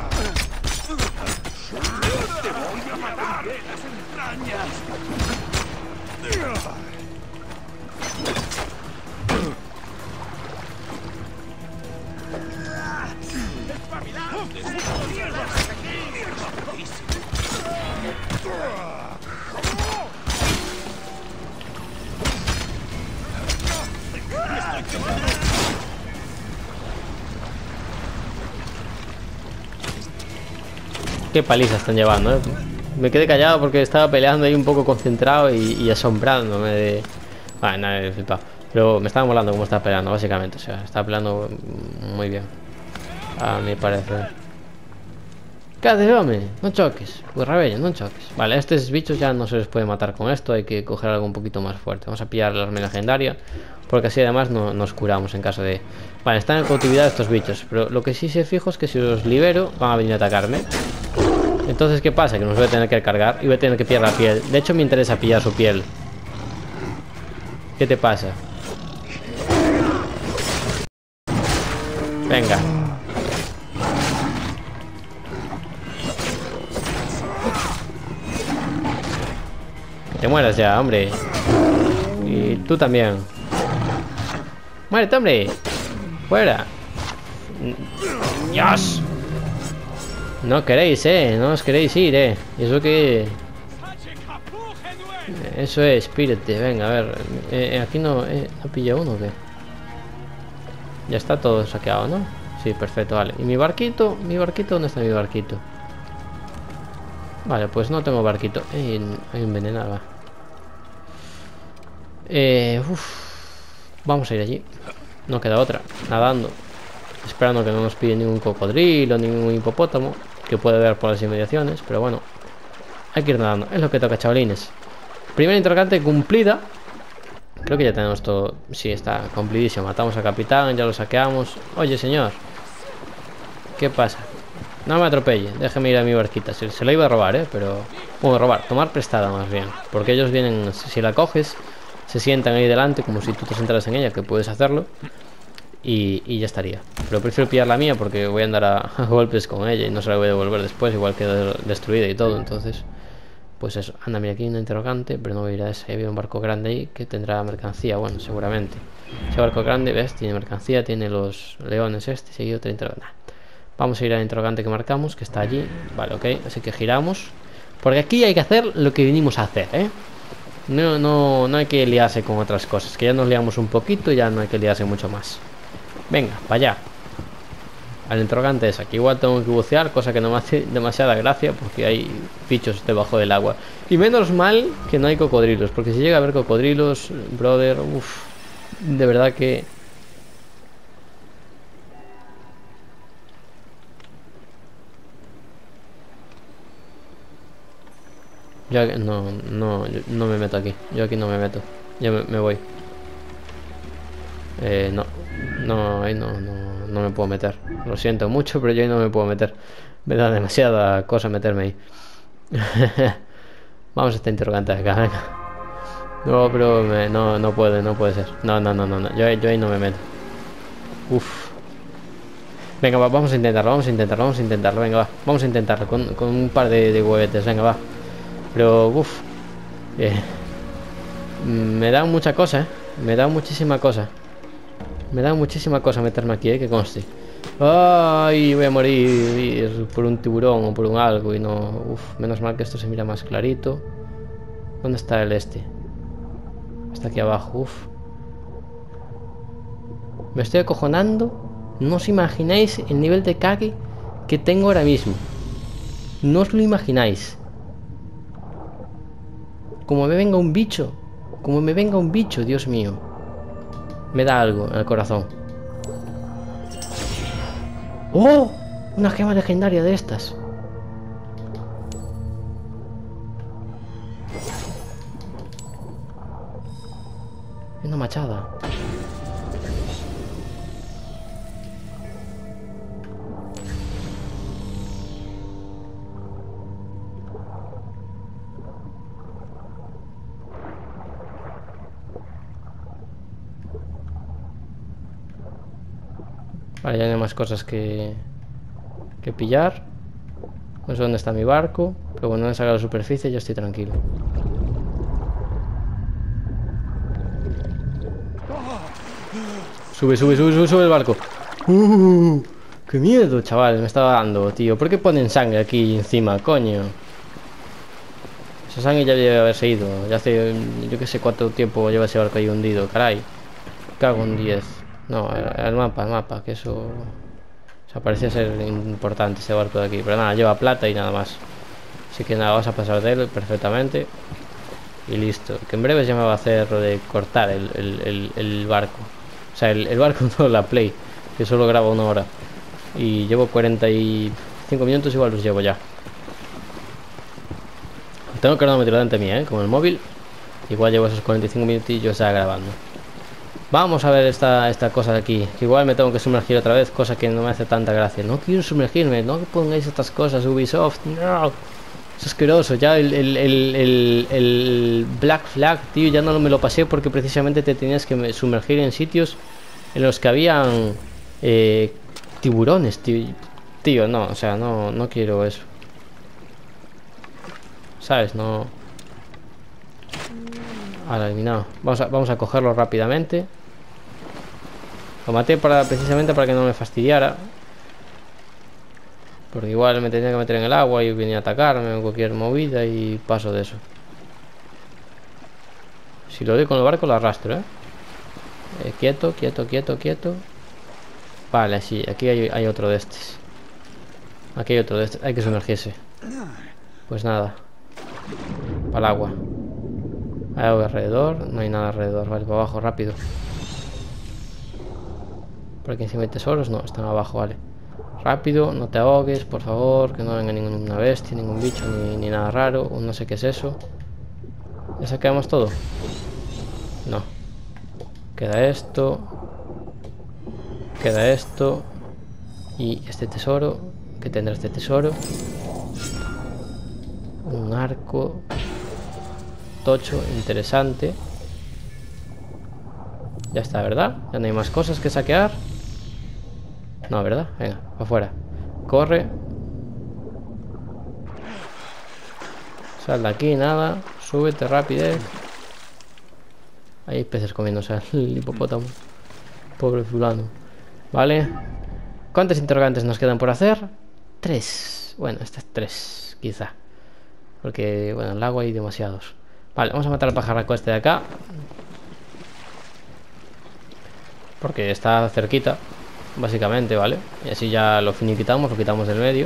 Qué paliza están llevando, ¿eh? Me quedé callado porque estaba peleando ahí un poco concentrado y asombrándome de... Vale, nada, he flipado. Pero me estaba molando cómo estaba peleando, básicamente. O sea, estaba peleando muy bien. A mi parecer. ¿Qué haces, hombre? No choques. Pues rabello, no choques. Vale, a estos bichos ya no se les puede matar con esto. Hay que coger algo un poquito más fuerte. Vamos a pillar la arma legendaria. Porque así además no, nos curamos en caso de... Vale, están en cautividad estos bichos. Pero lo que sí se fijo es que si los libero van a venir a atacarme. Entonces, ¿qué pasa? Que nos voy a tener que cargar y voy a tener que pillar la piel. De hecho, me interesa pillar su piel. ¿Qué te pasa? Venga. Te mueras ya, hombre. Y tú también. ¡Muérete, hombre! ¡Fuera! ¡Dios! No queréis, no os queréis ir, Eso que... Eso es, pírate, venga, a ver. Aquí no... ¿No pilla uno o qué? Ya está todo saqueado, ¿no? Sí, perfecto, vale. ¿Y mi barquito? ¿Mi barquito? ¿Dónde está mi barquito? Vale, pues no tengo barquito. Hay envenenada. Vamos a ir allí. No queda otra. Nadando. Esperando que no nos pille ningún cocodrilo, ningún hipopótamo. Que puede ver por las inmediaciones. Pero bueno. Hay que ir nadando. Es lo que toca, chavalines. Primera interrogante cumplida. Creo que ya tenemos todo. Sí, está cumplidísimo. Matamos al capitán, ya lo saqueamos. Oye, señor. ¿Qué pasa? No me atropelle, déjeme ir a mi barquita. Se la iba a robar, pero... Bueno, robar, tomar prestada más bien. Porque ellos vienen, si la coges, se sientan ahí delante como si tú te sentaras en ella, que puedes hacerlo. Y ya estaría. Pero prefiero pillar la mía porque voy a andar a golpes con ella y no se la voy a devolver después, igual queda destruida y todo. Entonces, pues eso. Anda, mira, aquí una interrogante, pero no voy a ir a ese. Había un barco grande ahí que tendrá mercancía, bueno, seguramente. Ese barco grande, ¿ves? Tiene mercancía, tiene los leones seguido otra interrogante. Vamos a ir al interrogante que marcamos, que está allí. Vale, ok, así que giramos. Porque aquí hay que hacer lo que vinimos a hacer, No hay que liarse con otras cosas. Que ya nos liamos un poquito y ya no hay que liarse mucho más. Venga, para allá. Al interrogante es aquí. Igual tengo que bucear, cosa que no me hace demasiada gracia porque hay bichos debajo del agua. Y menos mal que no hay cocodrilos, porque si llega a haber cocodrilos, brother, uff, de verdad que... Yo no me meto aquí. Yo aquí no me meto. Yo me voy. Ahí no me puedo meter. Lo siento mucho, pero yo ahí no me puedo meter. Me da demasiada cosa meterme ahí. Vamos a esta interrogante acá, venga. No, pero no puede ser. No. Yo ahí no me meto. Uf. Venga, vamos a intentarlo. Venga, va. Vamos a intentarlo con un par de huevetes. Venga, va. Pero, uff, me da mucha cosa, me da muchísima cosa. Me da muchísima cosa meterme aquí, que conste. Ay, voy a morir por un tiburón o por un algo y no... Uf, menos mal que esto se mira más clarito. ¿Dónde está el este? Está aquí abajo, uf. Me estoy acojonando. No os imagináis el nivel de cague que tengo ahora mismo. No os lo imagináis. Como me venga un bicho. Como me venga un bicho, Dios mío. Me da algo en el corazón. ¡Oh! Una gema legendaria de estas. Una machada. Vale, ya no hay más cosas que pillar. No sé dónde está mi barco, pero bueno, no he sacado la superficie, yo estoy tranquilo. Sube, sube, sube, sube, sube el barco. ¡Qué miedo, chaval! Me estaba dando, tío. ¿Por qué ponen sangre aquí encima, coño? Esa sangre ya debe haberse ido. Ya hace... yo que sé cuánto tiempo lleva ese barco ahí hundido, caray. Cago en 10. No, el mapa, que eso... O sea, parecía ser importante ese barco de aquí. Pero nada, lleva plata y nada más. Así que nada, vas a pasar de él perfectamente. Y listo. Que en breve ya me va a hacer lo de cortar el barco. O sea, el barco no, la Play. Que solo graba 1 hora. Y llevo 45 minutos, igual los llevo ya. Tengo el cronómetro delante mía, con el móvil. Igual llevo esos 45 minutillos ya grabando. Vamos a ver esta cosa de aquí. Que igual me tengo que sumergir otra vez, cosa que no me hace tanta gracia. No quiero sumergirme, no pongáis estas cosas, Ubisoft. No, es asqueroso. Ya el Black Flag, tío, ya no me lo pasé porque precisamente te tenías que sumergir en sitios en los que habían tiburones, tío. Tío, no, o sea, no quiero eso. ¿Sabes? No. Ahora eliminado. Vamos a cogerlo rápidamente. Lo maté precisamente para que no me fastidiara. Porque igual me tenía que meter en el agua y venía a atacarme o cualquier movida y paso de eso. Si lo doy con el barco lo arrastro, quieto, quieto, quieto, quieto. Vale, sí, aquí hay otro de estos. Aquí hay otro de estos. Hay que sumergirse. Pues nada. Para el agua. Hay algo alrededor. No hay nada alrededor. Vale, para abajo, rápido. Por aquí encima hay tesoros. No, están abajo, vale. Rápido, no te ahogues, por favor. Que no venga ninguna bestia, ningún bicho, ni nada raro. No sé qué es eso. ¿Ya saqueamos todo? No. Queda esto. Queda esto. Y este tesoro. ¿Qué tendrá este tesoro? Un arco tocho, interesante. Ya está, ¿verdad? Ya no hay más cosas que saquear. No, ¿verdad? Venga, para afuera. Corre. Sal de aquí, nada. Súbete, rápido. Hay peces comiéndose al hipopótamo. Pobre fulano. Vale. ¿Cuántas interrogantes nos quedan por hacer? 3. Bueno, estas 3, quizá. Porque, bueno, en el agua hay demasiados. Vale, vamos a matar al pajarraco este de acá. Porque está cerquita, básicamente, ¿vale? Y así ya lo finiquitamos, lo quitamos del medio.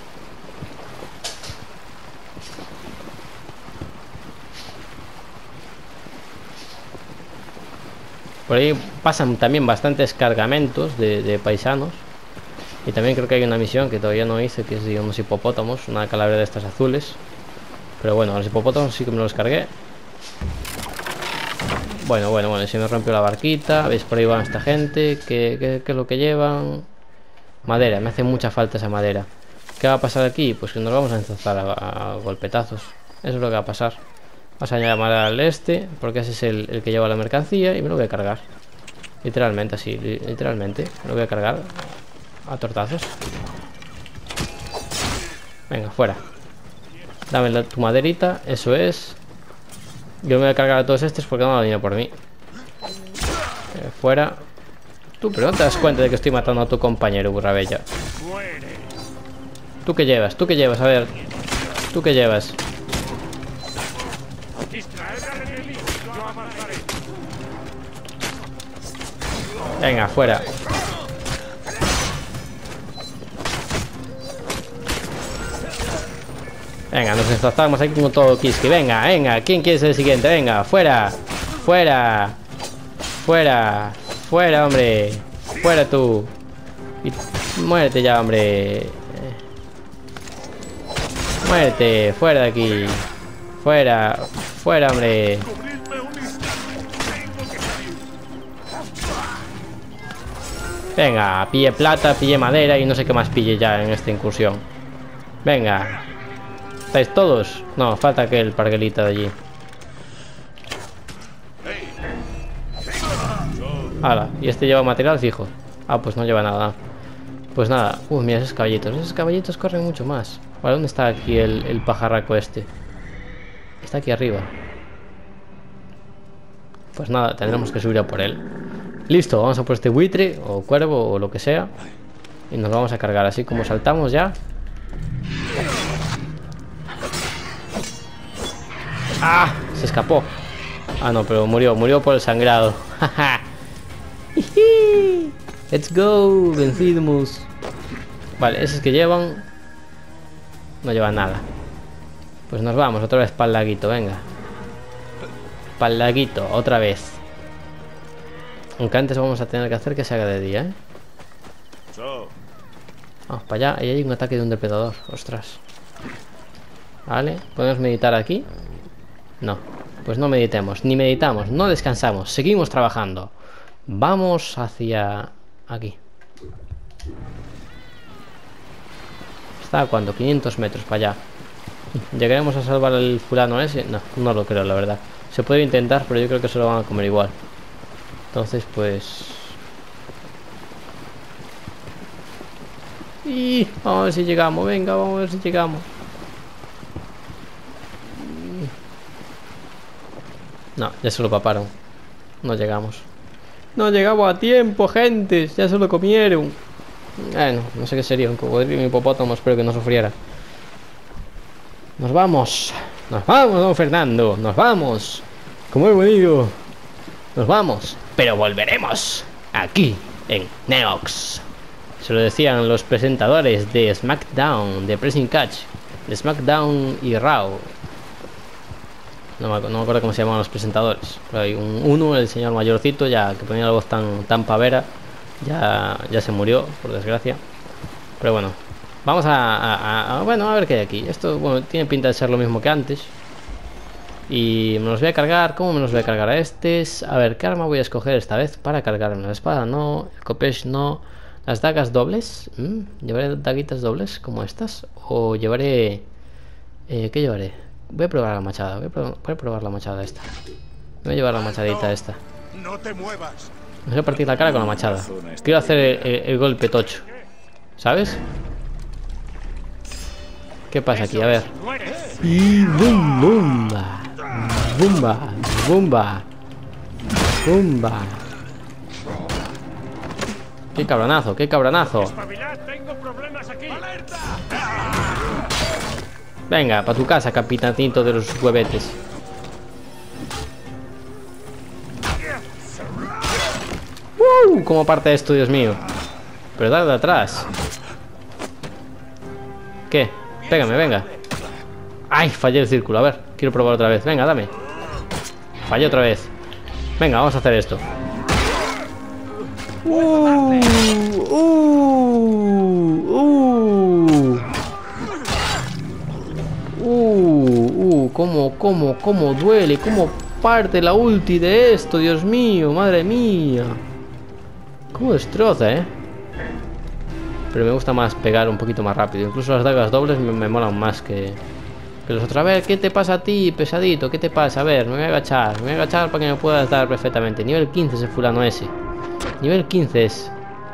Por ahí pasan también bastantes cargamentos de paisanos. Y también creo que hay una misión que todavía no hice, que es de unos hipopótamos, una calavera de estas azules. Pero bueno, los hipopótamos sí que me los cargué. Bueno, se me rompió la barquita. ¿Veis? Por ahí va esta gente. ¿Qué es lo que llevan? Madera, me hace mucha falta esa madera. ¿Qué va a pasar aquí? Pues que nos vamos a enzarzar a golpetazos. Eso es lo que va a pasar. Vas a llamar al este, porque ese es el que lleva la mercancía. Y me lo voy a cargar. Literalmente, así, literalmente. Me lo voy a cargar a tortazos. Venga, fuera. Dame tu maderita, eso es. Yo me voy a cargar a todos estos porque no han venido por mí. Fuera. Tú, pero no te das cuenta de que estoy matando a tu compañero, burra bella. ¿Tú qué llevas? ¿Tú qué llevas? A ver. ¿Tú qué llevas? Venga, fuera. Venga, nos enzarzamos aquí con todo Kiski. Venga, venga. ¿Quién quiere ser el siguiente? Venga, fuera. Fuera. Fuera. Fuera, hombre. Fuera tú. Y muérete ya, hombre. Muérete. Fuera de aquí. Fuera. Fuera, hombre. Venga, pille plata, pille madera y no sé qué más pille ya en esta incursión. Venga. ¿Estáis todos? No, falta aquel parguelita de allí. Hala, y este lleva material fijo. Ah, pues no lleva nada. Pues nada. Mira esos caballitos. Esos caballitos corren mucho más. Vale, ¿dónde está aquí el pajarraco este? Está aquí arriba. Pues nada, tendremos que subir a por él. Listo, vamos a por este buitre o cuervo o lo que sea. Y nos vamos a cargar, así como saltamos ya. ¡Ah! Se escapó. Ah, no, pero murió por el sangrado. Let's go, vencimos. Vale, esos que llevan no llevan nada. Pues nos vamos otra vez para el laguito, venga. Para el laguito, otra vez. Aunque antes vamos a tener que hacer que se haga de día, ¿eh? Vamos para allá. Ahí hay un ataque de un depredador. Ostras. Vale, ¿podemos meditar aquí? No, pues no meditemos. Ni meditamos, no descansamos. Seguimos trabajando. Vamos hacia aquí. ¿Está a cuánto? 500 metros para allá. ¿Llegaremos a salvar al fulano ese? No, no lo creo, la verdad. Se puede intentar, pero yo creo que se lo van a comer igual. Entonces, pues... Y vamos a ver si llegamos, venga, vamos a ver si llegamos. No, ya se lo paparon. No llegamos. No llegamos a tiempo, gente. Ya se lo comieron. Bueno, no sé qué sería un cocodrilo y un hipopótamo. Espero que no sufriera. Nos vamos. Nos vamos, don Fernando. Nos vamos. Como he venido. Nos vamos. Pero volveremos. Aquí, en Neox. Se lo decían los presentadores de SmackDown, de Pressing Catch, de SmackDown y Raw. No me acuerdo cómo se llamaban los presentadores. Pero hay uno, el señor mayorcito, ya que ponía la voz tan pavera, ya se murió, por desgracia. Pero bueno, vamos bueno, a ver qué hay aquí. Esto, bueno, tiene pinta de ser lo mismo que antes. Y me los voy a cargar. ¿Cómo me los voy a cargar a estos? A ver, ¿qué arma voy a escoger esta vez para cargarme? La espada no, el copesh no. Las dagas dobles. ¿Llevaré daguitas dobles como estas? ¿O llevaré... ¿qué llevaré? Voy a probar la machada. Voy a probar la machada esta. Voy a llevar la machadita esta. No te muevas. Me voy a partir la cara con la machada. Quiero hacer el golpe tocho. ¿Sabes? ¿Qué pasa aquí? A ver. Y bum, bumba. Bumba. Bumba. Bumba. ¡Qué cabronazo! ¡Qué cabronazo! Venga, para tu casa, capitancito de los huevetes. ¿Cómo parte esto, Dios mío? Pero dale de atrás. ¿Qué? Pégame, venga. ¡Ay! Fallé el círculo. A ver, quiero probar otra vez. Venga, dame. Fallé otra vez. Venga, vamos a hacer esto. ¿Cómo duele? ¿Cómo parte la ulti de esto? Dios mío, madre mía. ¿Cómo destroza, Pero me gusta más pegar un poquito más rápido. Incluso las dagas dobles me molan más que los otros. A ver, ¿qué te pasa a ti, pesadito? ¿Qué te pasa? A ver, me voy a agachar. Me voy a agachar para que me puedas dar perfectamente. Nivel 15 ese fulano ese. Nivel 15 es.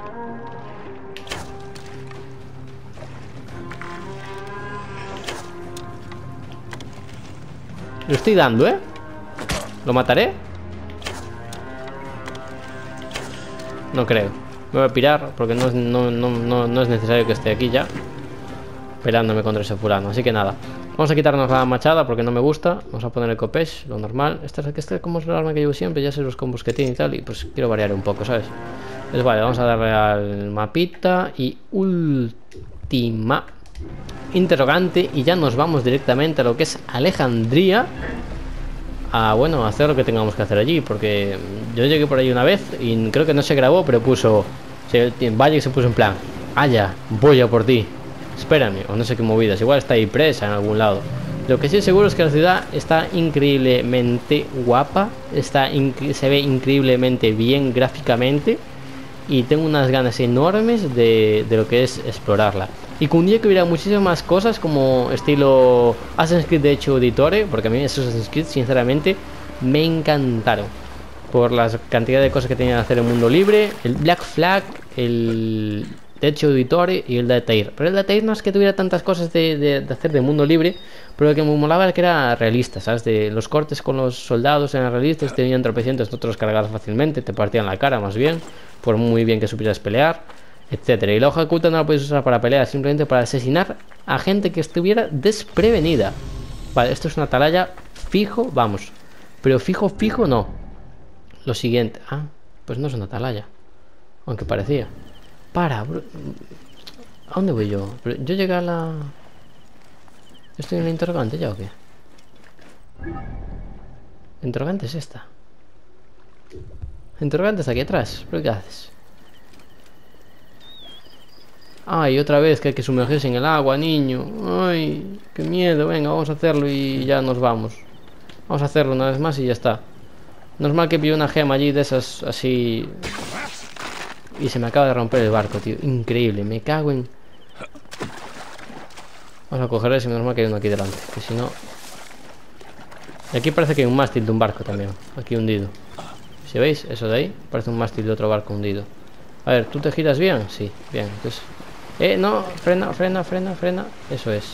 Lo estoy dando, ¿Lo mataré? No creo. Me voy a pirar porque no es necesario que esté aquí ya peleándome contra ese fulano. Así que nada, vamos a quitarnos la machada porque no me gusta. Vamos a poner el copesh, lo normal. Este es como es el arma que llevo siempre. Ya sé los combos que tiene y tal. Y pues quiero variar un poco, ¿sabes? Pues vale, vamos a darle al mapita. Y última interrogante. Y ya nos vamos directamente a lo que es Alejandría. A, bueno, hacer lo que tengamos que hacer allí. Porque yo llegué por ahí una vez y creo que no se grabó, pero puso... Vaya que se puso en plan: Aya, voy a por ti, espérame, o no sé qué movidas. Igual está ahí presa en algún lado. Lo que sí seguro es que la ciudad está increíblemente guapa. Se ve increíblemente bien gráficamente. Y tengo unas ganas enormes de lo que es explorarla. Y que un día que hubiera muchísimas cosas como estilo Assassin's Creed de hecho Auditore. Porque a mí esos Assassin's Creed sinceramente me encantaron. Por la cantidad de cosas que tenía que hacer en mundo libre. El Black Flag, el de hecho Auditore y el de Altair. Pero el de Altair no es que tuviera tantas cosas de hacer de mundo libre. Pero lo que me molaba era que era realista, ¿sabes? De los cortes con los soldados eran realistas. Tenían tropecientos, no te los cargabas fácilmente. Te partían la cara más bien. Por muy bien que supieras pelear, etcétera. Y la hoja oculta no la puedes usar para pelear, simplemente para asesinar a gente que estuviera desprevenida. Vale, esto es una atalaya fijo, vamos. Pero fijo no. Lo siguiente. Ah, pues no es una atalaya. Aunque parecía. Para, bro. ¿A dónde voy yo? Yo llegué a la... ¿Estoy en la interrogante ya o qué? La interrogante es esta. La interrogante está aquí atrás. ¿Pero qué haces? Ay, otra vez que hay que sumergirse en el agua, niño. Ay, qué miedo. Venga, vamos a hacerlo y ya nos vamos. Vamos a hacerlo una vez más y ya está. Normal que pillé una gema allí de esas así. Y se me acaba de romper el barco, tío. Increíble, me cago en... Vamos a coger ese, normal que hay uno aquí delante. Que si no... Y aquí parece que hay un mástil de un barco también. Aquí hundido. Si veis, eso de ahí, parece un mástil de otro barco hundido. A ver, ¿tú te giras bien? Sí, bien, entonces... no, frena. Eso es.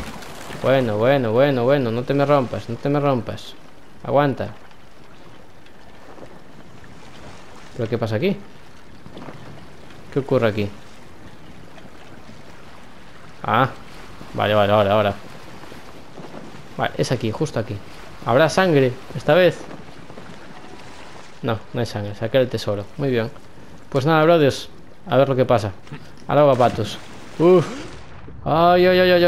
Bueno, no te me rompas. Aguanta. ¿Pero qué pasa aquí? ¿Qué ocurre aquí? Ah, vale, ahora. Vale, es aquí, justo aquí. ¿Habrá sangre esta vez? No, no hay sangre, saqué el tesoro. Muy bien. Pues nada, brothers, a ver lo que pasa. Ahora va patos. Uff. Ay.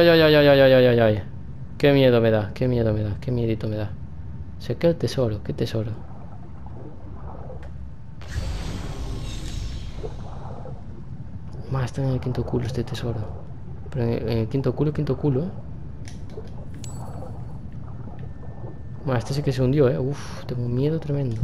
Qué miedo me da, qué miedito me da. Saqué el tesoro, ¿qué tesoro? Más está en el quinto culo este tesoro. Pero en el quinto culo, Más, este sí que se hundió, Uf, tengo un miedo tremendo.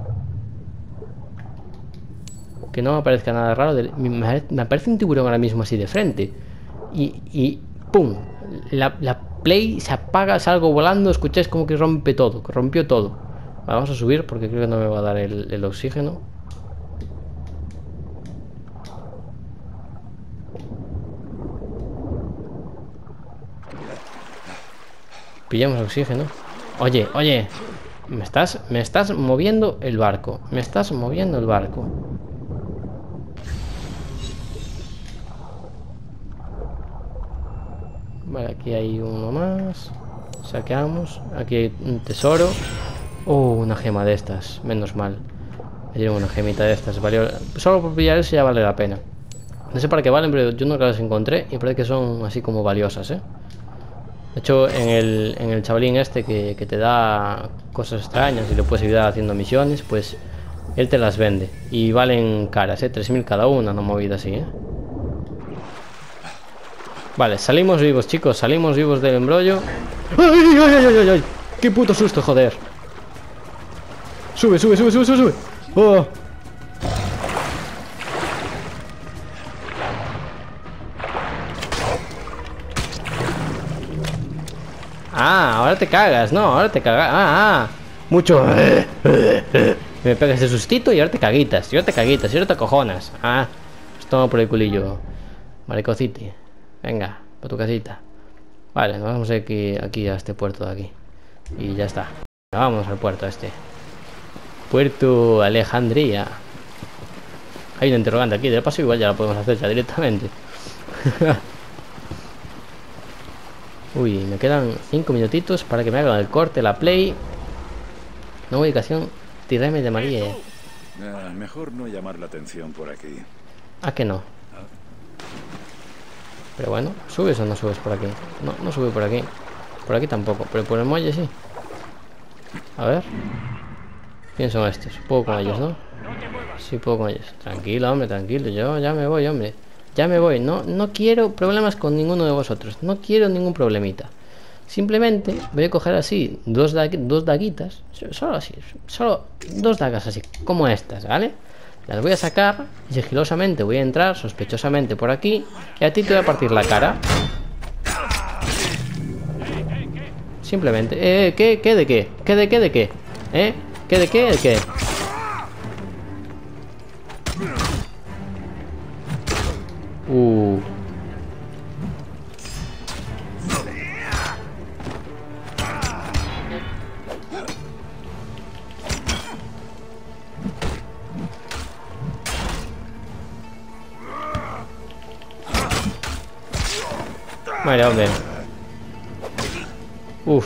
Que no me aparezca nada raro. Me aparece un tiburón ahora mismo así de frente. Y ¡pum! La play se apaga, salgo volando. Escucháis como que rompe todo, que rompió todo. Vale, vamos a subir porque creo que no me va a dar el oxígeno. Pillamos oxígeno. Oye, me estás moviendo el barco. Vale, aquí hay uno más. Saqueamos. Aquí hay un tesoro. Oh, una gema de estas. Menos mal. Me dieron una gemita de estas. Valió... Solo por pillar eso ya vale la pena. No sé para qué valen, pero yo nunca las encontré. Y parece que son así como valiosas, De hecho, en el chavalín este que te da cosas extrañas y lo puedes ayudar haciendo misiones, pues él te las vende. Y valen caras, 3.000 cada una, no movida así, Vale, salimos vivos, chicos, salimos vivos del embrollo. ¡Ay! ¡Qué puto susto, joder! ¡Sube! ¡Oh! Ah, ahora te cagas, no, ahora te cagas. Mucho. Me pegas de sustito y ahora te caguitas. Y ahora te acojonas. Toma por el culillo, maricocite. Venga, para tu casita. Vale, nos vamos aquí a este puerto de aquí. Y ya está. Vamos al puerto este. Puerto Alejandría. Hay un interrogante aquí, de paso igual ya lo podemos hacer ya directamente. Uy, me quedan 5 minutitos para que me hagan el corte, la play. Nueva ubicación, tirarme de María. Mejor no llamar la atención por aquí. ¿A que no? Pero bueno, ¿subes o no subes por aquí? No, no sube por aquí. Por aquí tampoco, pero por el muelle sí. A ver. ¿Quién son estos? Puedo con ellos, ¿no? Sí, puedo con ellos. Tranquilo, hombre, tranquilo. Yo ya me voy, hombre. Ya me voy. No quiero problemas con ninguno de vosotros. No quiero ningún problemita. Simplemente voy a coger así dos daguitas. Solo así. Solo 2 dagas así, como estas, ¿vale? Las voy a sacar y sigilosamente voy a entrar sospechosamente por aquí. Y a ti te voy a partir la cara. Simplemente. ¿Qué de qué? ¿Qué de qué de qué? ¿Qué de qué de qué? Vale, hombre. Uf.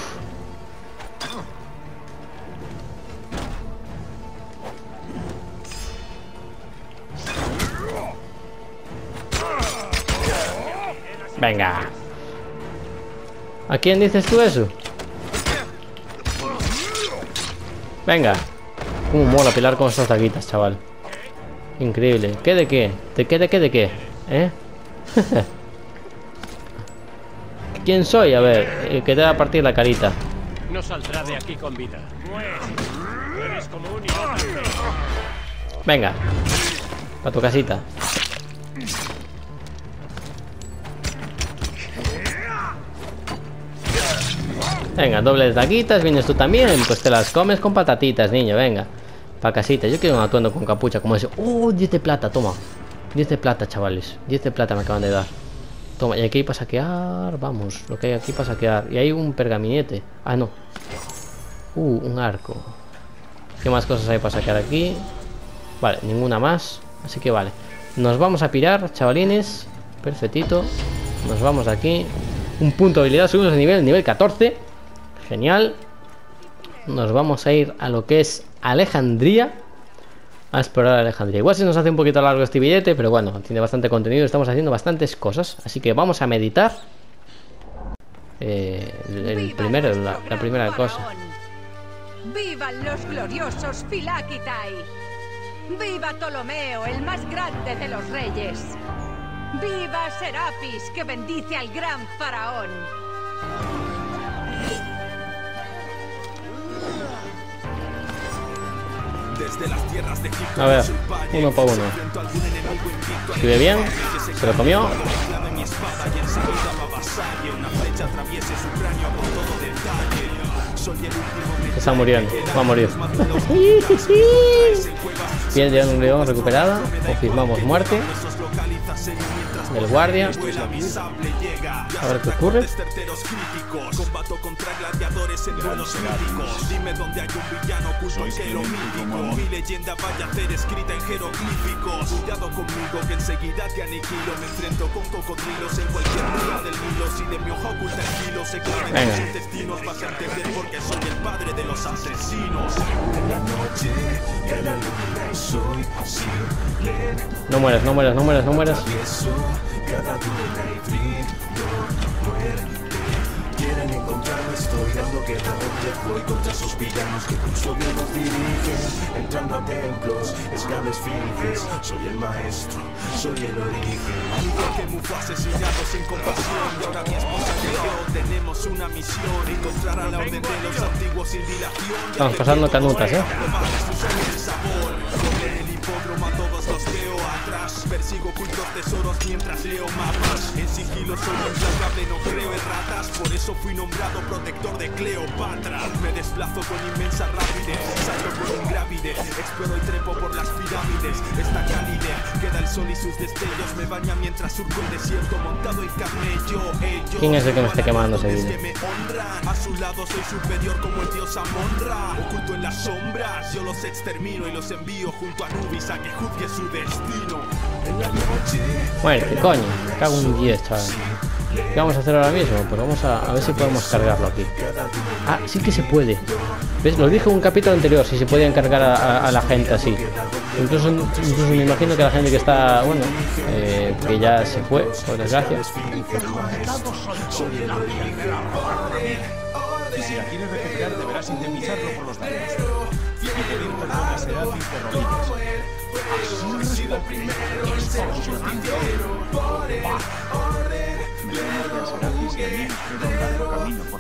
Venga. ¿A quién dices tú eso? Venga. Cómo mola pilar con estas daguitas, chaval. Increíble. ¿Qué de qué? ¿De qué de qué de qué? ¿Quién soy? A ver, que te va a partir la carita. No saldrá de aquí con vida. Eres como un inocente. Venga. Para tu casita. Venga, dobles daguitas. Vienes tú también. Pues te las comes con patatitas, niño. Venga. Pa' casita. Yo quiero un atuendo con capucha como ese. 10 de plata, toma. 10 de plata, chavales. 10 de plata me acaban de dar. Toma, y aquí para saquear. Vamos, lo que hay aquí para saquear. Y hay un pergaminete. Ah, no. Un arco. ¿Qué más cosas hay para saquear aquí? Vale, ninguna más. Así que vale. Nos vamos a pirar, chavalines. Perfectito. Nos vamos de aquí. Un punto de habilidad. Subimos de nivel 14. Genial. Nos vamos a ir a lo que es Alejandría. A explorar Alejandría. Igual se nos hace un poquito largo este billete, pero bueno, tiene bastante contenido. Estamos haciendo bastantes cosas. Así que vamos a meditar. La primera cosa. ¡Vivan los gloriosos Philakitai! ¡Viva Ptolomeo, el más grande de los reyes! ¡Viva Serapis, que bendice al gran faraón! A ver, uno para uno. Escribe bien, se lo comió. Está muriendo, va a morir. Piel de un león recuperada. Confirmamos muerte del guardia. A ver qué ocurre. Combato contra gladiadores en duelos míticos. Dime dónde hay un villano oculto que lo mítico. Mi leyenda vaya a ser escrita en jeroglíficos. Cuidado conmigo que enseguida te aniquilo. Me enfrento con cocodrilos en cualquier ría del Nilo. Si de mi hoja oculta el filo se claven tus intestinos, vas a entender porque soy el padre de los asesinos. En la noche que la luna y soy posible. No mueres, no mueres, no mueres, no mueres. Cada duda y brillo muerte. Quieren encontrarme, estoy dando guerra donde voy contra esos villanos que con su odio nos dirigen. Entrando a templos, esclaves finges. Soy el maestro, soy el origen. Igual que Mufasa asesinado sin compasión. Y ahora mi esposa y yo tenemos una misión: encontrar a la orden de los antiguos sin dilación. Estamos pasando canutas, A todos los veo atrás. Persigo ocultos tesoros mientras leo mapas. En sigilo soy implacable, no creo en ratas. Por eso fui nombrado protector de Cleopatra. Me desplazo con inmensa rapidez. Salto por un grávide. Exploro y trepo por las pirámides. Esta cálide queda el sol y sus destellos. Me baña mientras surco el desierto montado en camello. ¿Quién es el que me está quemando ese vídeo? A su lado soy superior como el dios Amon-Ra. Oculto en las sombras, yo los extermino y los envío junto a nubes. Serapis a que juzgue su destino. Muerte, coño. Me cago en 10, chaval. ¿Qué vamos a hacer ahora mismo? Pues vamos a ver si podemos cargarlo aquí. Ah, sí que se puede. ¿Ves? Lo dije en un capítulo anterior, si se podían cargar a la gente así. Incluso me imagino que la gente que está, bueno, que ya se fue, por desgracia. Y si la quieres recuperar, deberás indemnizarlo por los daños. Y pedir perdón a Serapis de rodillas. Así ha sido el primero. Mediante a Serapis y a mí nos queda un largo camino por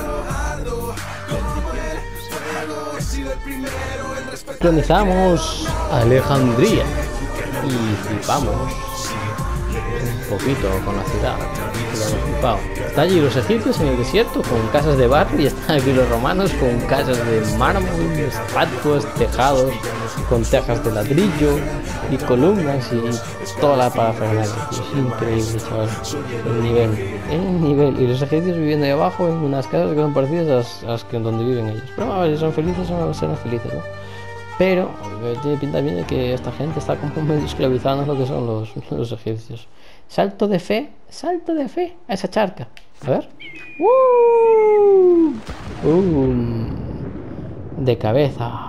delante. Colonizamos Alejandría y flipamos un poquito con la ciudad. Lo hemos flipado. Está allí los egipcios en el desierto con casas de barro y están aquí los romanos con casas de mármol, estatuas, tejados con tejas de ladrillo y columnas y toda la parafernalia. Es increíble, chaval. El nivel. Y los egipcios viviendo ahí abajo en unas casas que son parecidas a las que donde viven ellos. Pero a ver si son felices o serán felices, ¿no? Pero tiene pinta bien de que esta gente está como medio esclavizando lo que son los egipcios. Salto de fe a esa charca. A ver. De cabeza.